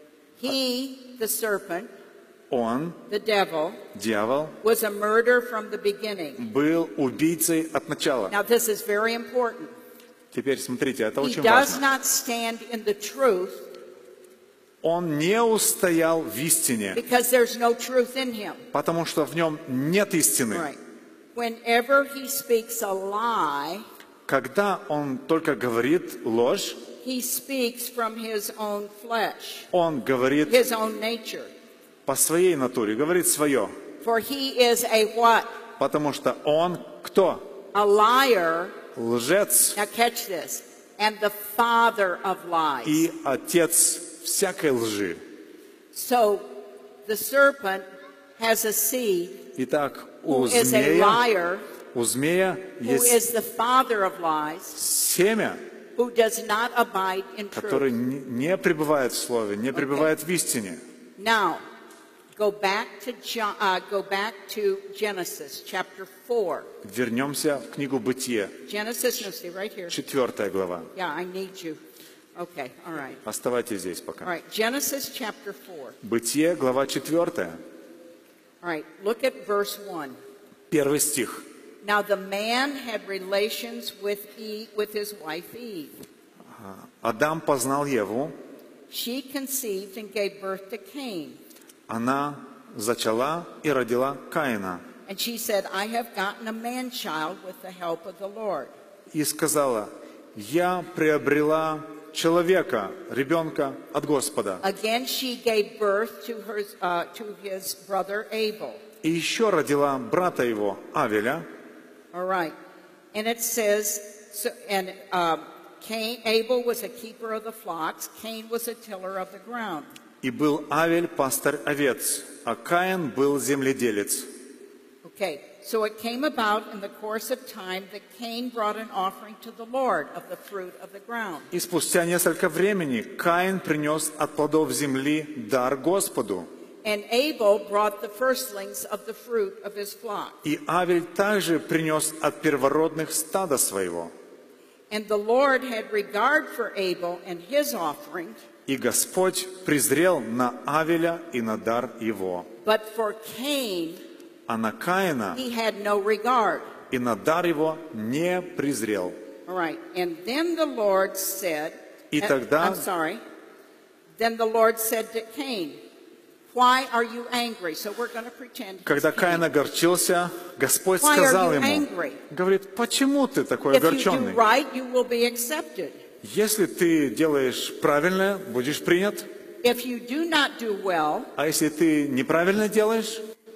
He, the serpent, Он, the devil, дьявол, was a murderer from the beginning. был убийцей от начала. Now this is very important. Теперь смотрите, это He очень does важно. not stand in the truth Он не устоял в истине, because there's no truth in him. потому что в нем нет истины. Right. Whenever he speaks a lie, Когда он только говорит ложь, he speaks from his own flesh, он говорит his own nature. по своей натуре, говорит свое. For he is a what? Потому что он кто? A liar. Лжец Now catch this. And the father of lies. и отец всякой лжи. So the serpent has a seed Итак, who у is a змея, liar, у змея who есть is the father of lies, семя, who does not abide in которое truth. не не пребывает в Слове, не пребывает в истине. Now, go back to John, uh, go back to Genesis chapter four. Вернемся в книгу Бытие, Genesis, no, stay right here. четвертая глава. Yeah, I need you. Okay, all right. Оставайтесь здесь All пока. right, Genesis chapter four. Бытие, глава четвертая, All right, look at verse one. первый стих. Now the man had relations with Eve, with his wife Eve. Адам познал Еву, She conceived and gave birth to Cain. она зачала и родила Каина. And she said, I have gotten a man-child with the help of the Lord. И сказала, я приобрела человека, ребенка от Господа. Again, she gave birth to, her, uh, to his brother Abel. И еще родила брата его, Авеля. All right. And it says, so, and um, Cain, Abel was a keeper of the flocks. Cain was a tiller of the ground. И был Авель пастырь овец, а Каин был земледелец. Okay, so it came about in the course of time that Cain brought an offering to the Lord of the fruit of the ground. И спустя несколько времени Каин принес от плодов земли дар Господу. And Abel brought the firstlings of the fruit of his flock. И Авель также принес от первородных стада своего. And the Lord had regard for Abel and his offering, И Господь презрел на Авеля и на дар его. but for Cain А на Каина he had no regard. и на дар его не презрел. All right, and then the Lord said, И uh, тогда- I'm sorry, then the Lord said to Cain, why are you angry? So we're going to pretend he's Когда Cain. Каин огорчился, Господь Why are сказал you ему, angry? говорит, почему ты такой If you do огорченный? right, you will be accepted. Если ты делаешь правильно, будешь принят. If you do not do well, А если ты неправильно делаешь,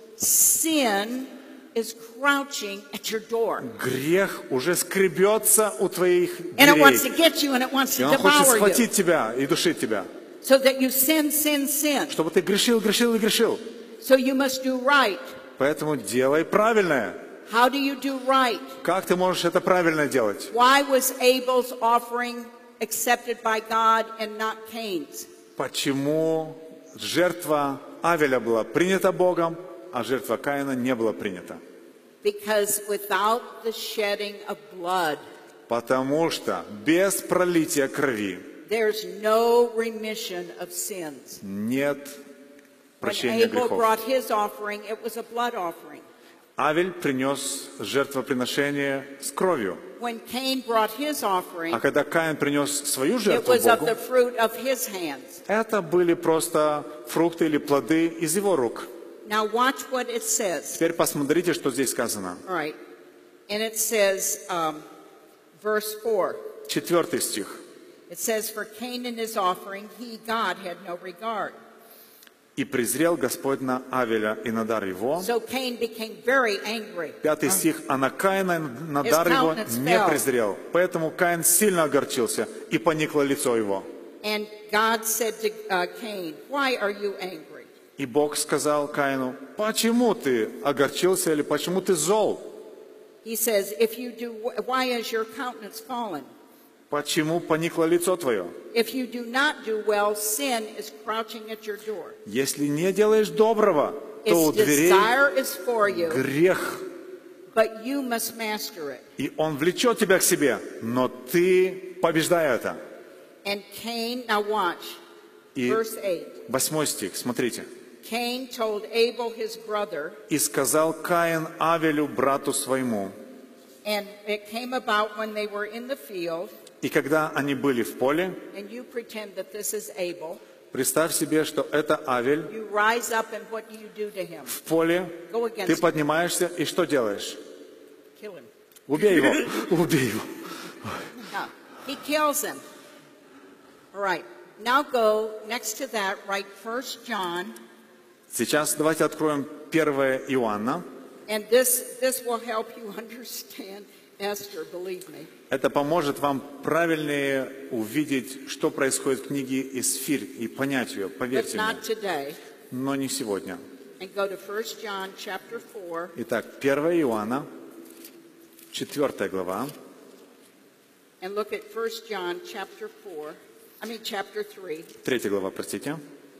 sin is crouching at your door. грех уже скребется у твоих And it wants to дверей. get you and it wants И to он хочет devour you. схватить тебя и душить тебя. So that you sin, sin, sin. Чтобы ты грешил, грешил и грешил. So you must do right. Поэтому делай правильное. How do you do right? Как ты можешь это правильно делать? Why was Abel's offering accepted by God and not Cain's? Почему жертва Авеля была принята Богом, а жертва Каина не была принята? Because without the shedding of blood, Потому что без пролития крови there's no remission of sins. нет When прощения Abel грехов. brought his offering, it was a blood offering. Авель принес жертвоприношение с кровью. When Cain brought his offering, А когда Каин принес свою it жертву was of Богу, the fruit of his hands. это были просто фрукты или плоды из его рук. Now watch what it says. Теперь посмотрите, что здесь сказано. All right. And it says, um, verse four. Четвертый стих. It says, for Cain and his offering, he, God, had no regard. «И презрел Господь на Авеля и на дар его». So Cain became very angry. Пятый стих. «А на Каина, на His дар его countenance не fell. презрел». Поэтому Каин сильно огорчился, и поникло лицо его. And God said to uh, Cain, why are you angry? И Бог сказал Каину, почему ты огорчился или почему ты зол? He says, if you do, why is your countenance fallen? Почему поникло лицо твое? If you do not do well, sin is crouching at your door. Если не делаешь доброго, то у Its дверей desire is for you, грех, but you must master it. и он влечет тебя к себе, но ты побеждай это. And Cain, now watch, И verse eight. восьмой стих, смотрите. Cain told Abel his brother, «И сказал Каин Авелю, брату своему». and it came about when they were in the field, И когда они были в поле, and you pretend that this is Abel, представь себе, что это Авель. you rise up and what do you do to him? В поле Go against ты him. поднимаешься и что делаешь? Kill him. Убей его, убей его. No, he kills him. All right. Now go next to that, write First John, Сейчас давайте откроем первое Иоанна. and this this will help you understand Esther, believe me. Это поможет вам правильнее увидеть, что происходит в книге Эсфирь, и понять ее, But поверьте мне, not today. но не сегодня. And go to First John chapter four, Итак, первое Иоанна, четвертая глава, and look at First John chapter four. I mean chapter three. третья глава, простите,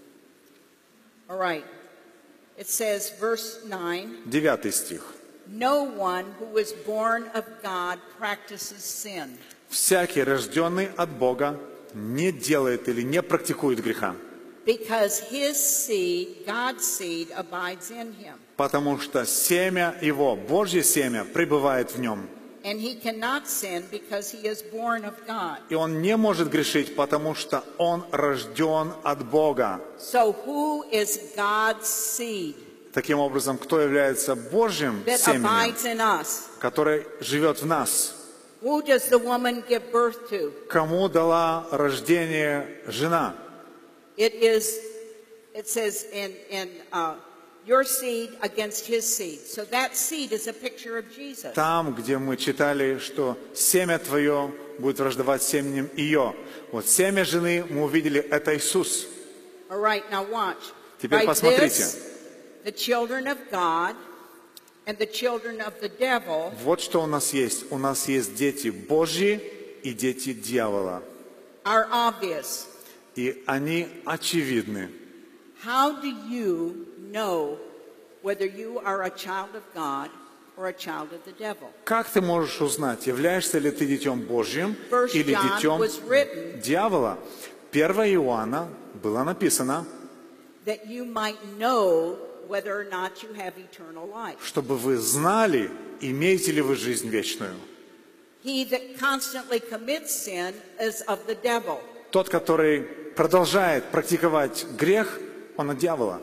All right. It says, verse nine, девятый стих. no one who is born of God practices sin, «Всякий, рожденный от Бога, не делает или не практикует греха, because his seed, God's seed, abides in him. потому что семя его, Божье семя, пребывает в нем». And he cannot sin because he is born of God. И он не может грешить, потому что он рожден от Бога. So who is God's seed Таким образом, кто является Божьим that семенем, abides in us? который живет в нас? Who does the woman give birth to? Кому дала рождение жена? It is, it says in, in uh, your seed against his seed. So that seed is a picture of Jesus. Там, где мы читали, что семя твое будет враждовать семенем ее. Вот семя жены мы увидели, это Иисус. All right, now watch. Теперь By посмотрите. this, the children of God and the children of the devil Вот что у нас есть. У нас есть дети Божьи и дети дьявола. are obvious. И они очевидны. How do you know whether you are a child of God or a child of the devil? Как ты можешь узнать, являешься ли ты детем Божьим First или John детем was written дьявола? первое Иоанна было написано, that you might know whether or not you have eternal life. чтобы вы знали, имеете ли вы жизнь вечную. He that constantly commits sin is of the devil. Тот, который продолжает практиковать грех, он от дьявола.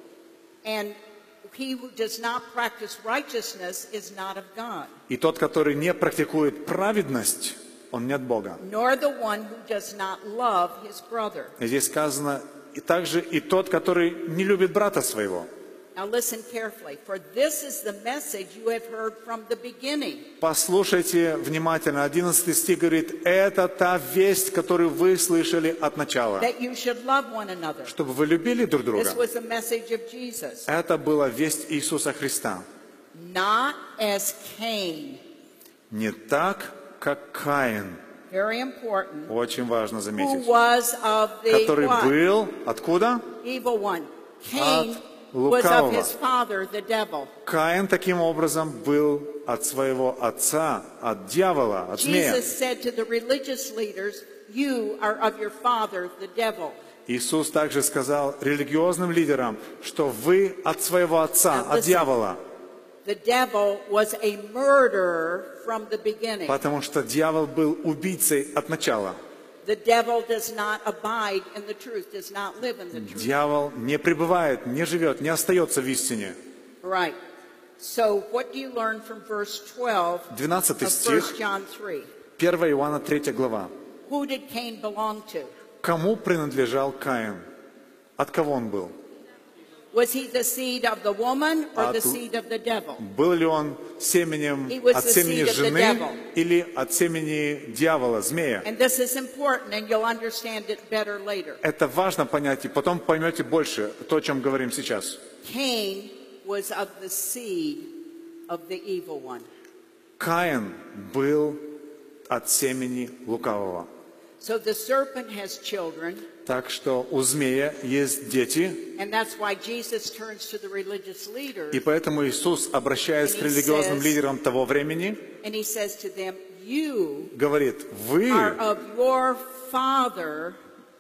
And he who does not practice righteousness is not of God, И тот, который не практикует праведность, он не от Бога. nor the one who does not love his brother. И здесь сказано, и также и тот, который не любит брата своего. Now listen carefully, for this is the message you have heard from the beginning. Послушайте внимательно. одиннадцатый стих говорит, это та весть, которую вы слышали от начала. That you should love one another. Чтобы вы любили друг друга. This was the message of Jesus. Это была весть Иисуса Христа. Not as Cain. Не так, как Каин. Very important. Очень важно Who заметить. was of the Который what? был, откуда? Evil one. Cain От was of лукавого. his father, the devil. Каин таким образом был от своего отца, от дьявола, от змея. Jesus said to the religious leaders, you are of your father, the devil. Иисус также сказал религиозным лидерам, что вы от своего отца, Now от listen. дьявола. The devil was a murderer from the beginning. Потому что дьявол был убийцей от начала. The devil does not abide in the truth, does not live in the truth. Дьявол не пребывает, не живет, не остается в истине. Right. So what do you learn from verse twelve of двенадцатый стих, First John three? первое Иоанна третья глава. Who did Cain belong to? Кому принадлежал Каин? От кого он был? Was he the seed of the woman or От- the seed of the devil? Был ли он семенем He was от the семени seed of the жены devil. или от семени дьявола, змея? And this is important, and you'll understand it better later. Это важно понять, и потом поймете больше то, о чем говорим сейчас. Cain was of the seed of the evil one. Каин был от семени лукавого. So the serpent has children, Так что у змея есть дети, and that's why Jesus turns to the religious и leaders, поэтому Иисус, обращаясь к And he религиозным says- лидерам того времени, and he says to them, you говорит, вы are of your father,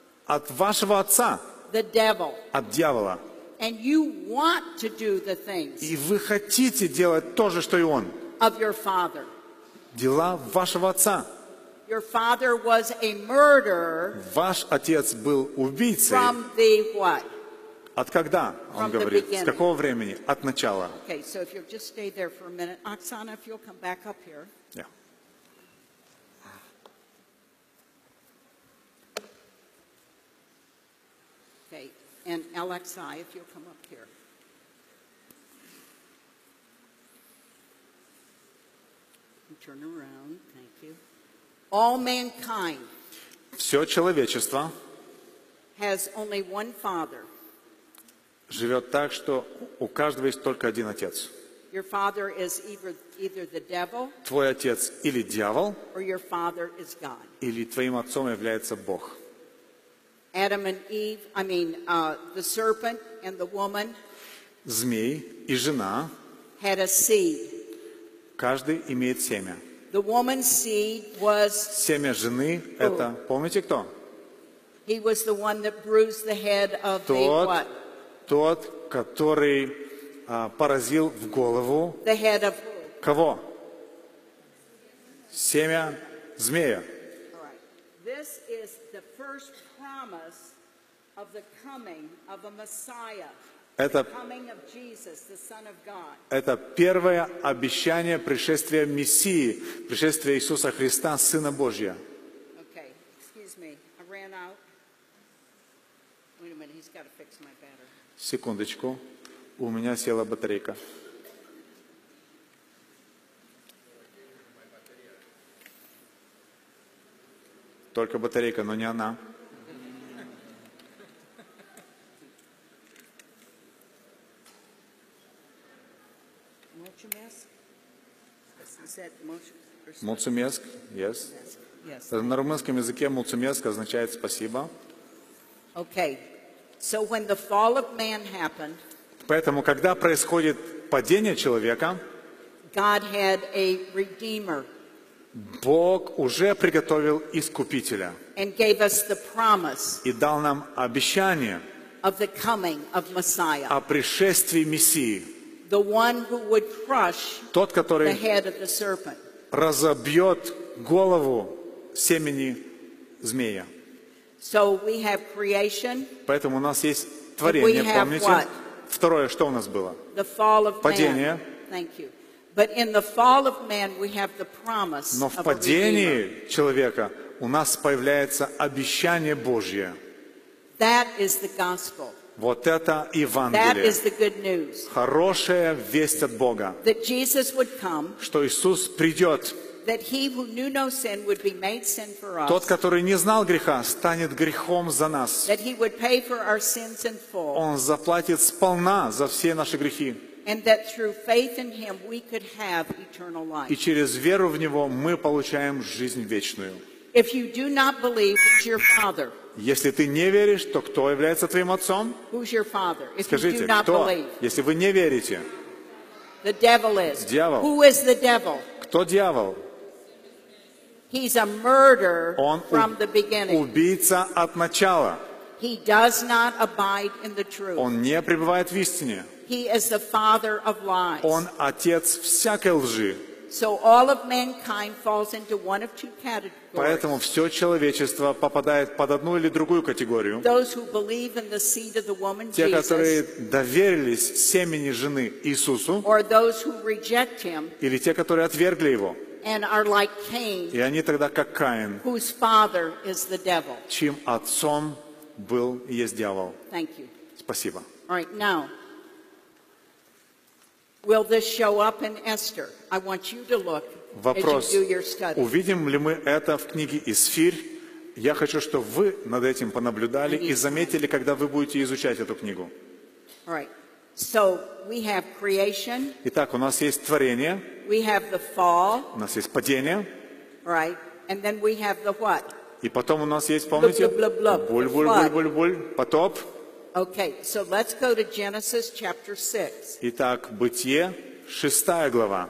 от вашего отца, the devil, от дьявола, and you want to do the things и вы хотите делать то же, что и он. of your father. Дела вашего отца. Your father was a murderer Ваш отец был убийцей. from the what? От когда? Он From the говорит. С beginning. какого времени? От начала. Okay, so if you'll just stay there for a minute. Oksana, if you'll come back up here. Yeah. Okay, and Alexei, if you'll come up here. And turn around, thank you. All mankind Все человечество has only one father. живет так, что у каждого есть только один отец. Your father is either, either the devil Твой отец или дьявол, or your father is God. или твоим отцом является Бог. Adam and Eve, I mean, uh, the serpent and the woman Змей и жена, had a seed. каждый имеет семя. The woman's seed was, Семя жены – это, помните кто? he was the one that bruised the head of the Тот, what? тот, который а, поразил в голову The head of, кого? Семя змея. all right. This is the first promise of the coming of a Messiah. Это, Coming of Jesus, the Son of God. это первое обещание пришествия Мессии, пришествия Иисуса Христа, Сына Божьего. Okay, excuse me, I ran out. Wait a minute, he's got to fix my battery. Секундочку, у меня села батарейка. Только батарейка, но не она. Mulțumesc? Is that mulțumesc? Мулцумеск, yes. Yes. На румынском языке мулцумеск означает спасибо. Okay. So when the fall of man happened, Поэтому, когда происходит падение человека, God had a redeemer Бог уже приготовил искупителя and gave us the promise и дал нам обещание of the coming of Messiah, о пришествии Мессии. the one who would crush Тот, the который head of the serpent. разобьет голову семени змея. So we have creation, Поэтому у нас есть we творение, have помните? what? Второе, что у нас было? the fall of Падение. man. Thank you. But in the fall of man, we have the promise Но в of a redeemer. падении человека у нас появляется обещание Божье. That is the gospel. Вот это That Евангелие. is the good news. Хорошая весть от Бога, That Jesus would come, что Иисус придет. that he who knew no sin would be made sin for Тот, us, который не знал греха, станет грехом за нас. that he would pay for our sins in full, Он заплатит сполна за все наши грехи. and that through faith in him we could have eternal И life. через веру в Него мы получаем жизнь вечную. If you do not believe, who's your father? Если ты не веришь, то кто является твоим отцом? Who's your father? If you Скажите, do not кто? believe, Если вы не верите, the devil is. Дьявол. Who is the devil? кто дьявол? He's a murderer Он from the beginning. убийца от начала. He does not abide in the truth. Он не пребывает в истине. He is the father of lies. Он отец всякой лжи. So all of mankind falls into one of two categories. Поэтому все человечество попадает под одну или другую категорию. Those who believe in the seed of the woman Те, которые Jesus, доверились семени жены Иисусу, or those who reject him или те, которые отвергли его. and are like Cain, И они тогда как Каин, whose father is the devil. чьим отцом был и есть дьявол. Thank you. Спасибо. All right, now, will this show up in Esther? I want you to look Вопрос. as you do your study. Увидим ли мы это в книге Исфирь? Я хочу, чтобы вы над этим понаблюдали и заметили, когда вы будете изучать эту книгу. All right. So we have creation, Итак, у нас есть творение, we have the fall, у нас есть падение, right? And then we have the what? и потом у нас есть, помните, Блub-блub-блub. буль-буль-буль-буль-буль, потоп. Okay, so let's go to Genesis chapter six. Итак, Бытие, шестая глава.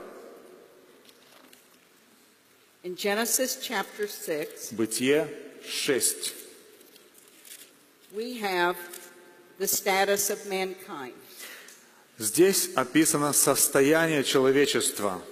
In Genesis chapter six, Бытие шесть. we have the status of mankind. Здесь описано состояние человечества.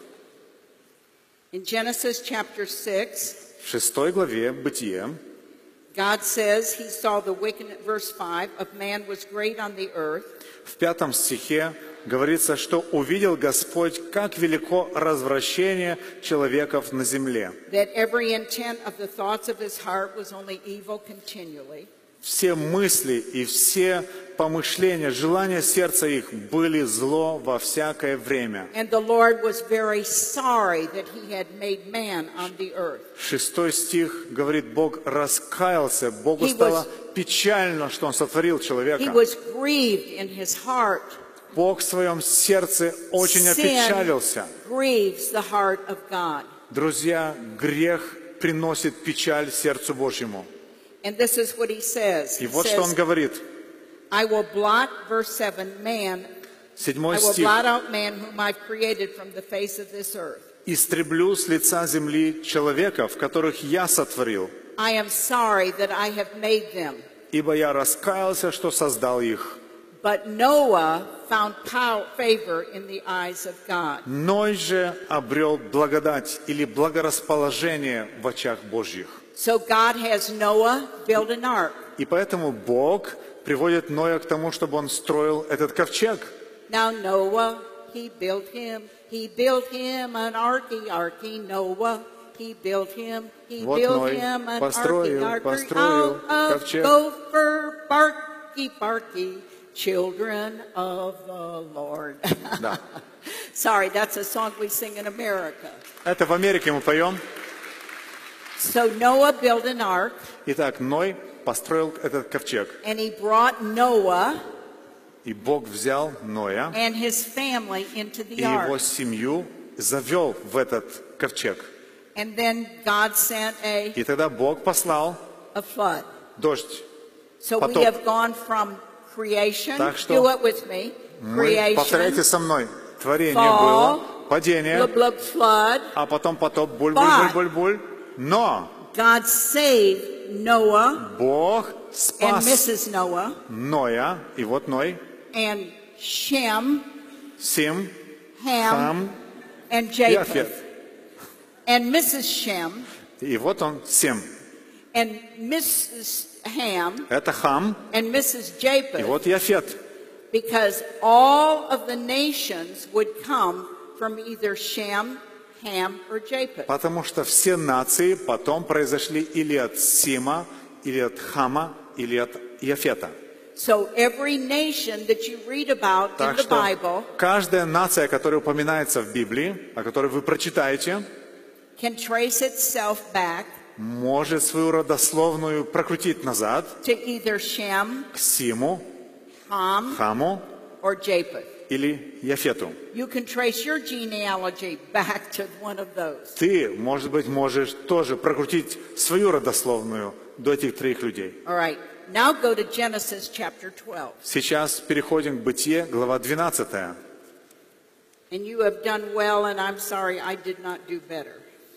In Genesis chapter six, В шестой главе Бытие God says he saw the wicked, verse five, of man was great on the earth, в пятом стихе говорится, что увидел Господь, как велико развращение человеков на земле. that every intent of the thoughts of his heart was only evil continually. Все мысли и все помышления, желания сердца их были зло во всякое время. And the Lord was very sorry that he had made man on the earth. Шестой стих говорит, Бог раскаялся, Богу He стало was- печально, что Он сотворил He человека. was grieved in his heart. Бог в своем сердце очень Sin опечалился. grieves the heart of God. Друзья, грех приносит печаль сердцу Божьему. And this is what he says. И He вот что Он says, говорит. I will blot, verse seven, man, Седьмой I will стих. blot out man whom I've created from the face of this earth. «Истреблю с лица земли человеков, которых я сотворил, I am sorry that I have made them. ибо я раскаялся, что создал их». But Noah found pow- favor in the eyes of God. Ной же обрел благодать или благорасположение в очах Божьих. So God has Noah build an ark. И поэтому Бог приводит Ноя к тому, чтобы он строил этот ковчег. Now Noah, he built him, he built him an arky, arky Noah. He built him, he Вот built Ной him an построил, arky, arky построил out of ковчег. gopher, barky, barky, children of the Lord. Да. Sorry, that's a song we sing in America. Это в Америке мы поем. So Noah built an ark, Итак, Ной построил этот ковчег. and he brought Noah И Бог взял Ноя and his family into the и его ark. семью завел в этот ковчег. And then God sent a, И тогда Бог послал a flood. дождь. So we Потоп. have gone from creation, Так что do it with me, Мы, creation, повторяйте со мной. Творение fall, было, падение, blub, blub, flood. а потом потоп, буль, буль, But- буль, буль, буль. Но God saved Noah Бог and спас Missus Noah Ноя, и вот Ной, and Shem, Сим, Ham, Хам and и Афет. Japheth. And Missus Shem И вот он, Сим. and Missus Ham Это Хам, and Missus и Japheth, вот Яфет. because all of the nations would come from either Shem, Ham, or Japheth. Потому что все нации потом произошли или от Сима, или от Хама, или от Яфета. So every nation that you read about in Так the что Bible каждая нация, которая упоминается в Библии, о которой вы прочитаете, can trace itself back может свою родословную прокрутить назад to either Shem, к Симу, Ham, Хаму or Japheth. или Яфету. You can trace your genealogy back to one of those. Ты, может быть, можешь тоже прокрутить свою родословную до этих троих людей. All right. Now go to Genesis chapter twelve. Сейчас переходим к Бытие, глава двенадцатая. And you have done well, and I'm sorry I did not do better.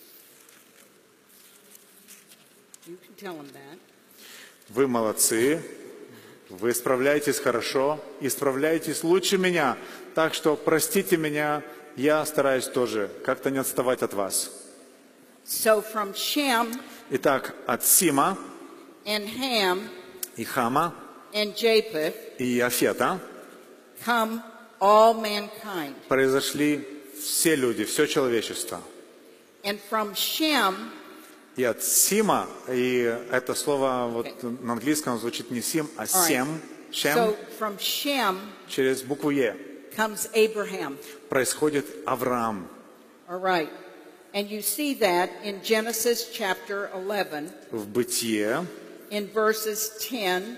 You can tell them that. Вы молодцы, вы справляетесь хорошо и справляетесь лучше меня. Так что простите меня, я стараюсь тоже как-то не отставать от вас. So from Shem Итак, от Сима and Ham и Хама and Japheth и Яфета come all mankind. произошли все люди, все человечество. And from Shem, И от Сима, и это слово вот на английском звучит не Сим, а all right. Сем, Шем, So from Shem через букву Е, comes Abraham. происходит Авраам. All right. And you see that in Genesis chapter eleven, В Бытие, in verses ten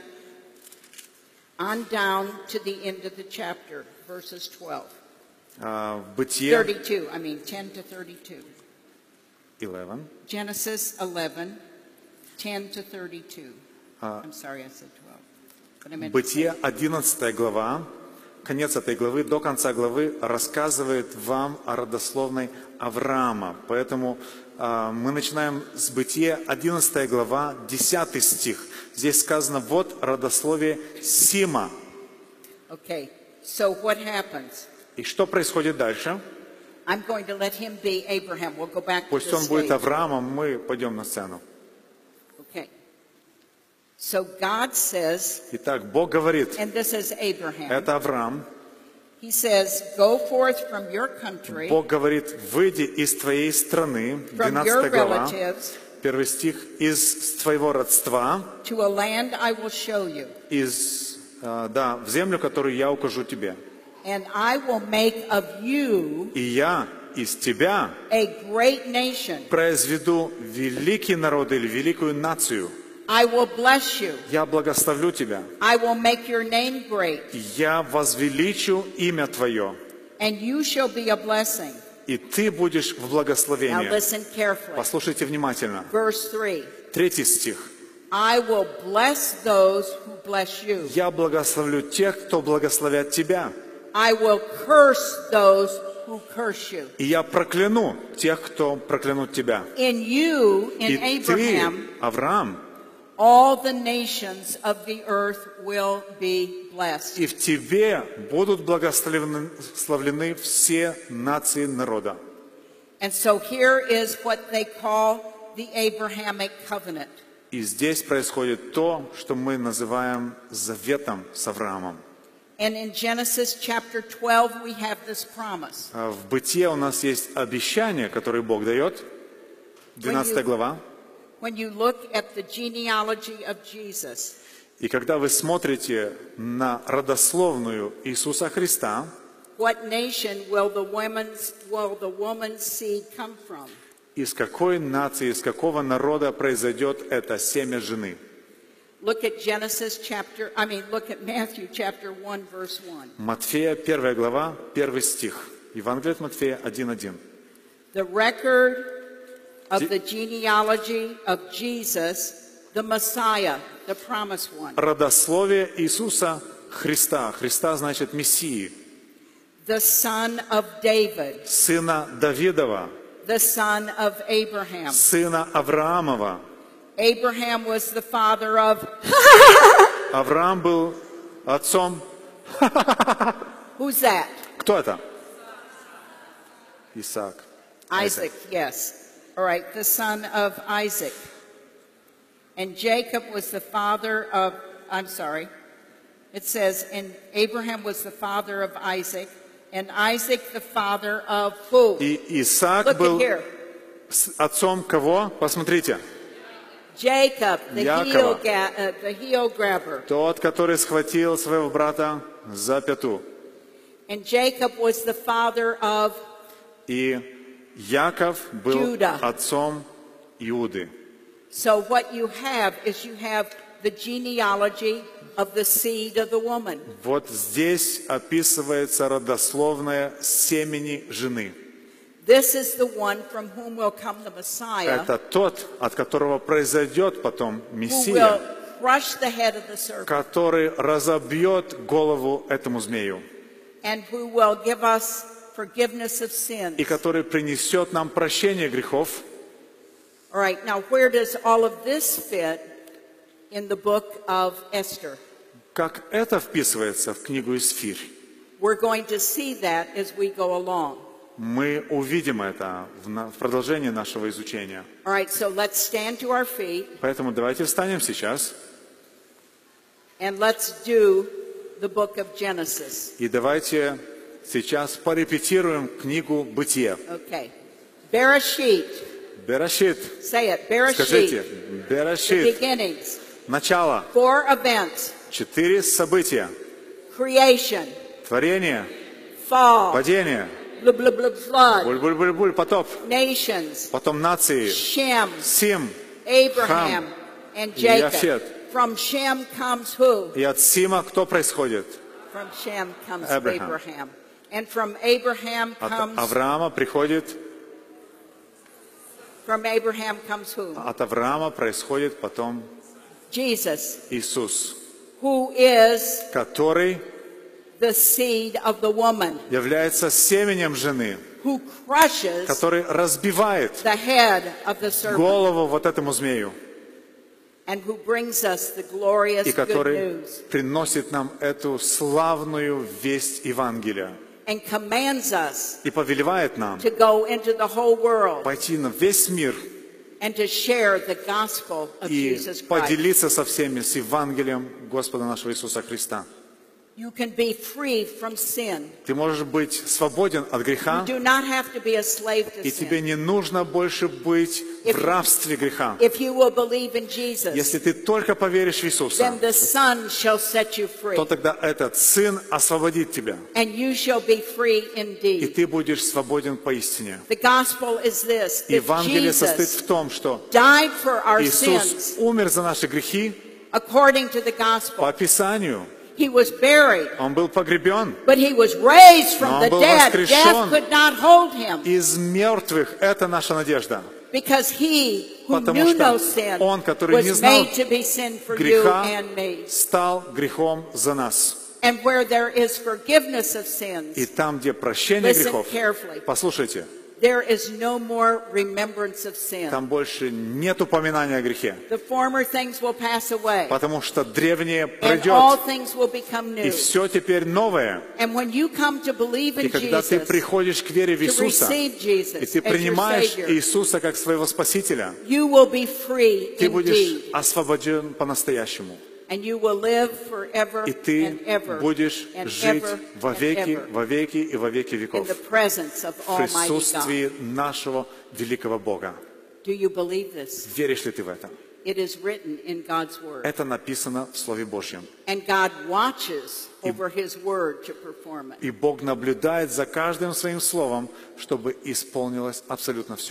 on down to the end of the chapter, verses twelve. а, в Бытие thirty-two, I mean ten to thirty-two. eleven, Genesis eleven, ten to thirty-two. I'm sorry, I said twelve. But I meant to say- Бытие одиннадцатая глава, конец этой главы, до конца главы рассказывает вам о родословной Авраама. Поэтому а, мы начинаем с Бытия одиннадцатая глава, десятый стих. Здесь сказано, вот родословие Сима. Okay, so what happens? И что происходит дальше? I'm going to let him be Abraham. We'll go back to Пусть the он будет stage. Авраамом, мы пойдем на сцену. Okay. So God says, Итак, Бог говорит, and this is Abraham. это Авраам. He says, go forth from your country, Бог говорит, выйди из твоей страны, from двенадцатая your глава, relatives, первый стих, из твоего родства, to a land I will show you. из, э, да, в землю, которую я укажу тебе. And I will make of you И я из тебя a great nation. произведу великий народ или великую нацию. I will bless you. Я благословлю тебя. I will make your name great. Я возвеличу имя твое. And you shall be a blessing. И ты будешь в Now благословении. listen carefully. Послушайте внимательно. Verse three. Третий стих. I will bless those who bless you. Я благословлю тех, кто благословят тебя. I will curse those who curse you. И я прокляну тех, кто проклянут тебя. In you, И in ты, Abraham, Авраам, all the nations of the earth will be blessed. и в тебе будут благословлены славлены все нации народа. And so here is what they call the Abrahamic covenant. И здесь происходит то, что мы называем заветом с Авраамом. And in Genesis chapter twelve, we have this promise. А в Бытие у нас есть обещание, которое Бог дает. двенадцатая глава. When you look at the genealogy of Jesus, И когда вы смотрите на родословную Иисуса Христа, what nation will the woman's will the woman's seed come from? из какой нации, из какого народа произойдет это семя жены? Look at Genesis chapter, I mean, look at Matthew chapter one, verse one. Матфея, первая глава, первый стих. Евангелие от Матфея один один. The record of the genealogy of Jesus, the Messiah, the promised one. Родословие Иисуса Христа. Христа значит Мессии. The son of David, Сына Давидова. the son of Abraham. Сына Авраамова. Abraham was the father of, Авраам был отцом. who's that? Кто это? Исаак. Isaac, yes. All right, the son of Isaac. And Jacob was the father of, I'm sorry. It says, and Abraham was the father of Isaac, and Isaac the father of who? И Исаак Look at был here. с отцом кого? Посмотрите. Jacob, the heel, Якова. ga- uh, the heel grabber. Тот, который схватил своего брата за пяту. And Jacob was the father of, И Яков был Judah. отцом Иуды. so what you have is you have the genealogy of the seed of the woman. Вот здесь описывается родословное семени жены. This is the one from whom will come the Messiah, Это тот, от которого произойдет потом who will Мессия, crush the head of the serpent, который разобьет голову этому змею, and who will give us forgiveness of sins. и который принесет нам прощение грехов. All right, now where does all of this fit in the book of Esther? Как это вписывается в книгу Исфирь? We're going to see that as we go along. Мы увидим это в на- в продолжении нашего изучения. All right, so let's stand to our feet Поэтому давайте встанем сейчас and let's do the book of Genesis. и давайте сейчас порепетируем книгу Бытие. Okay. Bereshit. Берешит. Say it. Скажите, Bereshit. The Берешит. beginnings. Начало. Four events. Четыре события. Creation. Творение, Fall. падение, Blah, blah, blah, flood. буль-буль-буль-буль, потоп, Nations. потом нации, Shem. Сим, Abraham. And и Jacob. Яфет. From Shem comes who? И от Сима кто происходит? From Shem comes Abraham. Abraham. And from Abraham От comes, Авраама приходит, from Abraham comes who? от Авраама происходит потом Jesus, Иисус, who is который the seed of the woman, является семенем жены, who crushes который разбивает the head of the serpent, голову вот этому змею, and who brings us the glorious и good который news, приносит нам эту славную весть Евангелия and commands us и повелевает нам to go into the whole world пойти на весь мир and to share the gospel of и Jesus Christ. поделиться со всеми с Евангелием Господа нашего Иисуса Христа. You can be free from sin. Ты можешь быть свободен от You греха, do not have to be a slave to и тебе sin. не нужно больше быть If- в рабстве греха. If you will believe in Jesus, Если ты только поверишь в Иисуса, then the Son shall set you free, то тогда этот Сын освободит тебя, and you shall be free и indeed. ты будешь свободен поистине. The gospel is this, that Евангелие состоит Jesus в том, что died for our Иисус sins умер за наши грехи according to the по gospel. Писанию. He was buried, Он был погребен. but he was raised Но from он the был dead. воскрешен. Death could not hold him, Из мертвых это наша надежда. because he who Потому knew что no sin он, который не was знал made to be sin for you греха, and me. стал грехом за нас. And where there is forgiveness of sins, И там, где прощение listen грехов, carefully, послушайте, there is no more remembrance of sin. там больше нет упоминания о грехе, The former things will pass away, потому что древнее and all пройдет, things will become и new. все теперь новое. And when you come to believe И in когда ты Jesus, приходишь к вере в to Иисуса, receive и Jesus ты as your принимаешь Savior, Иисуса как своего Спасителя, you will be free ты будешь indeed, освобожден по-настоящему. and you will live forever И ты and ever будешь and жить ever во and веки, ever во веки и во веки in веков the presence of в Almighty God. присутствии нашего великого Бога. Do you believe this? Веришь ли ты в это? It is written in God's Word. Это написано в Слове Божьем. And God watches over His Word to perform it. И Бог наблюдает за каждым своим словом, чтобы исполнилось абсолютно все.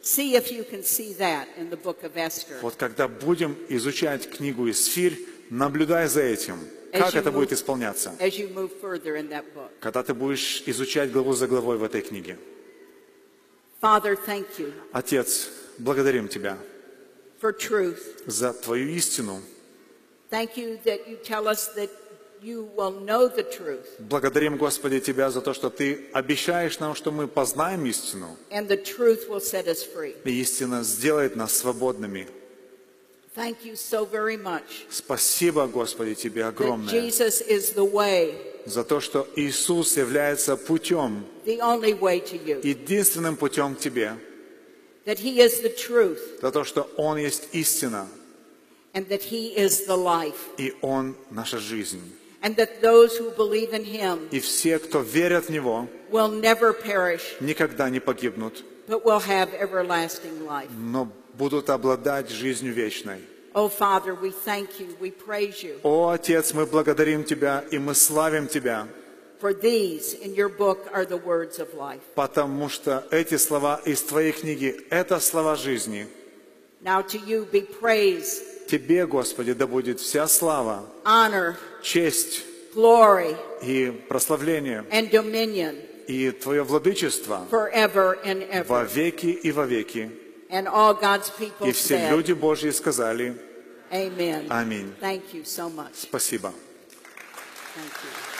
See if you can see that in the book of Esther. Вот когда будем изучать книгу «Исфирь», наблюдай за этим, As как you это будет move- исполняться, As you move further in that book. когда ты будешь изучать главу за главой в этой книге. Father, thank you Отец, благодарим Тебя for truth. за Твою истину. Thank you that you tell us that you will know the truth, Благодарим, Господи, Тебя за то, что Ты обещаешь нам, что мы познаем истину, and the truth will set us free. и истина сделает нас свободными. Thank you so very much Спасибо, Господи, Тебе that огромное Jesus is the way, за то, что Иисус является путем, the only way to you, единственным путем к Тебе, that he is the truth, за то, что Он есть истина, and that he is the life, и Он наша жизнь. and that those who believe in him И все, кто верят в Него, will never perish, никогда не погибнут, but will have everlasting life. но будут обладать жизнью вечной. Oh, Father, we thank you, we praise you, О, Отец, мы благодарим Тебя, и мы славим Тебя, for these in your book are the words of life. потому что эти слова из Твоей книги – это слова жизни. Now to you be praise, Тебе, Господи, да будет вся слава, honor, честь glory, и прославление, and dominion и Твое владычество forever and во ever. веки и во веки. And all God's people И все said, люди Божьи сказали Amen. Аминь. Thank you so much. Спасибо. Thank you.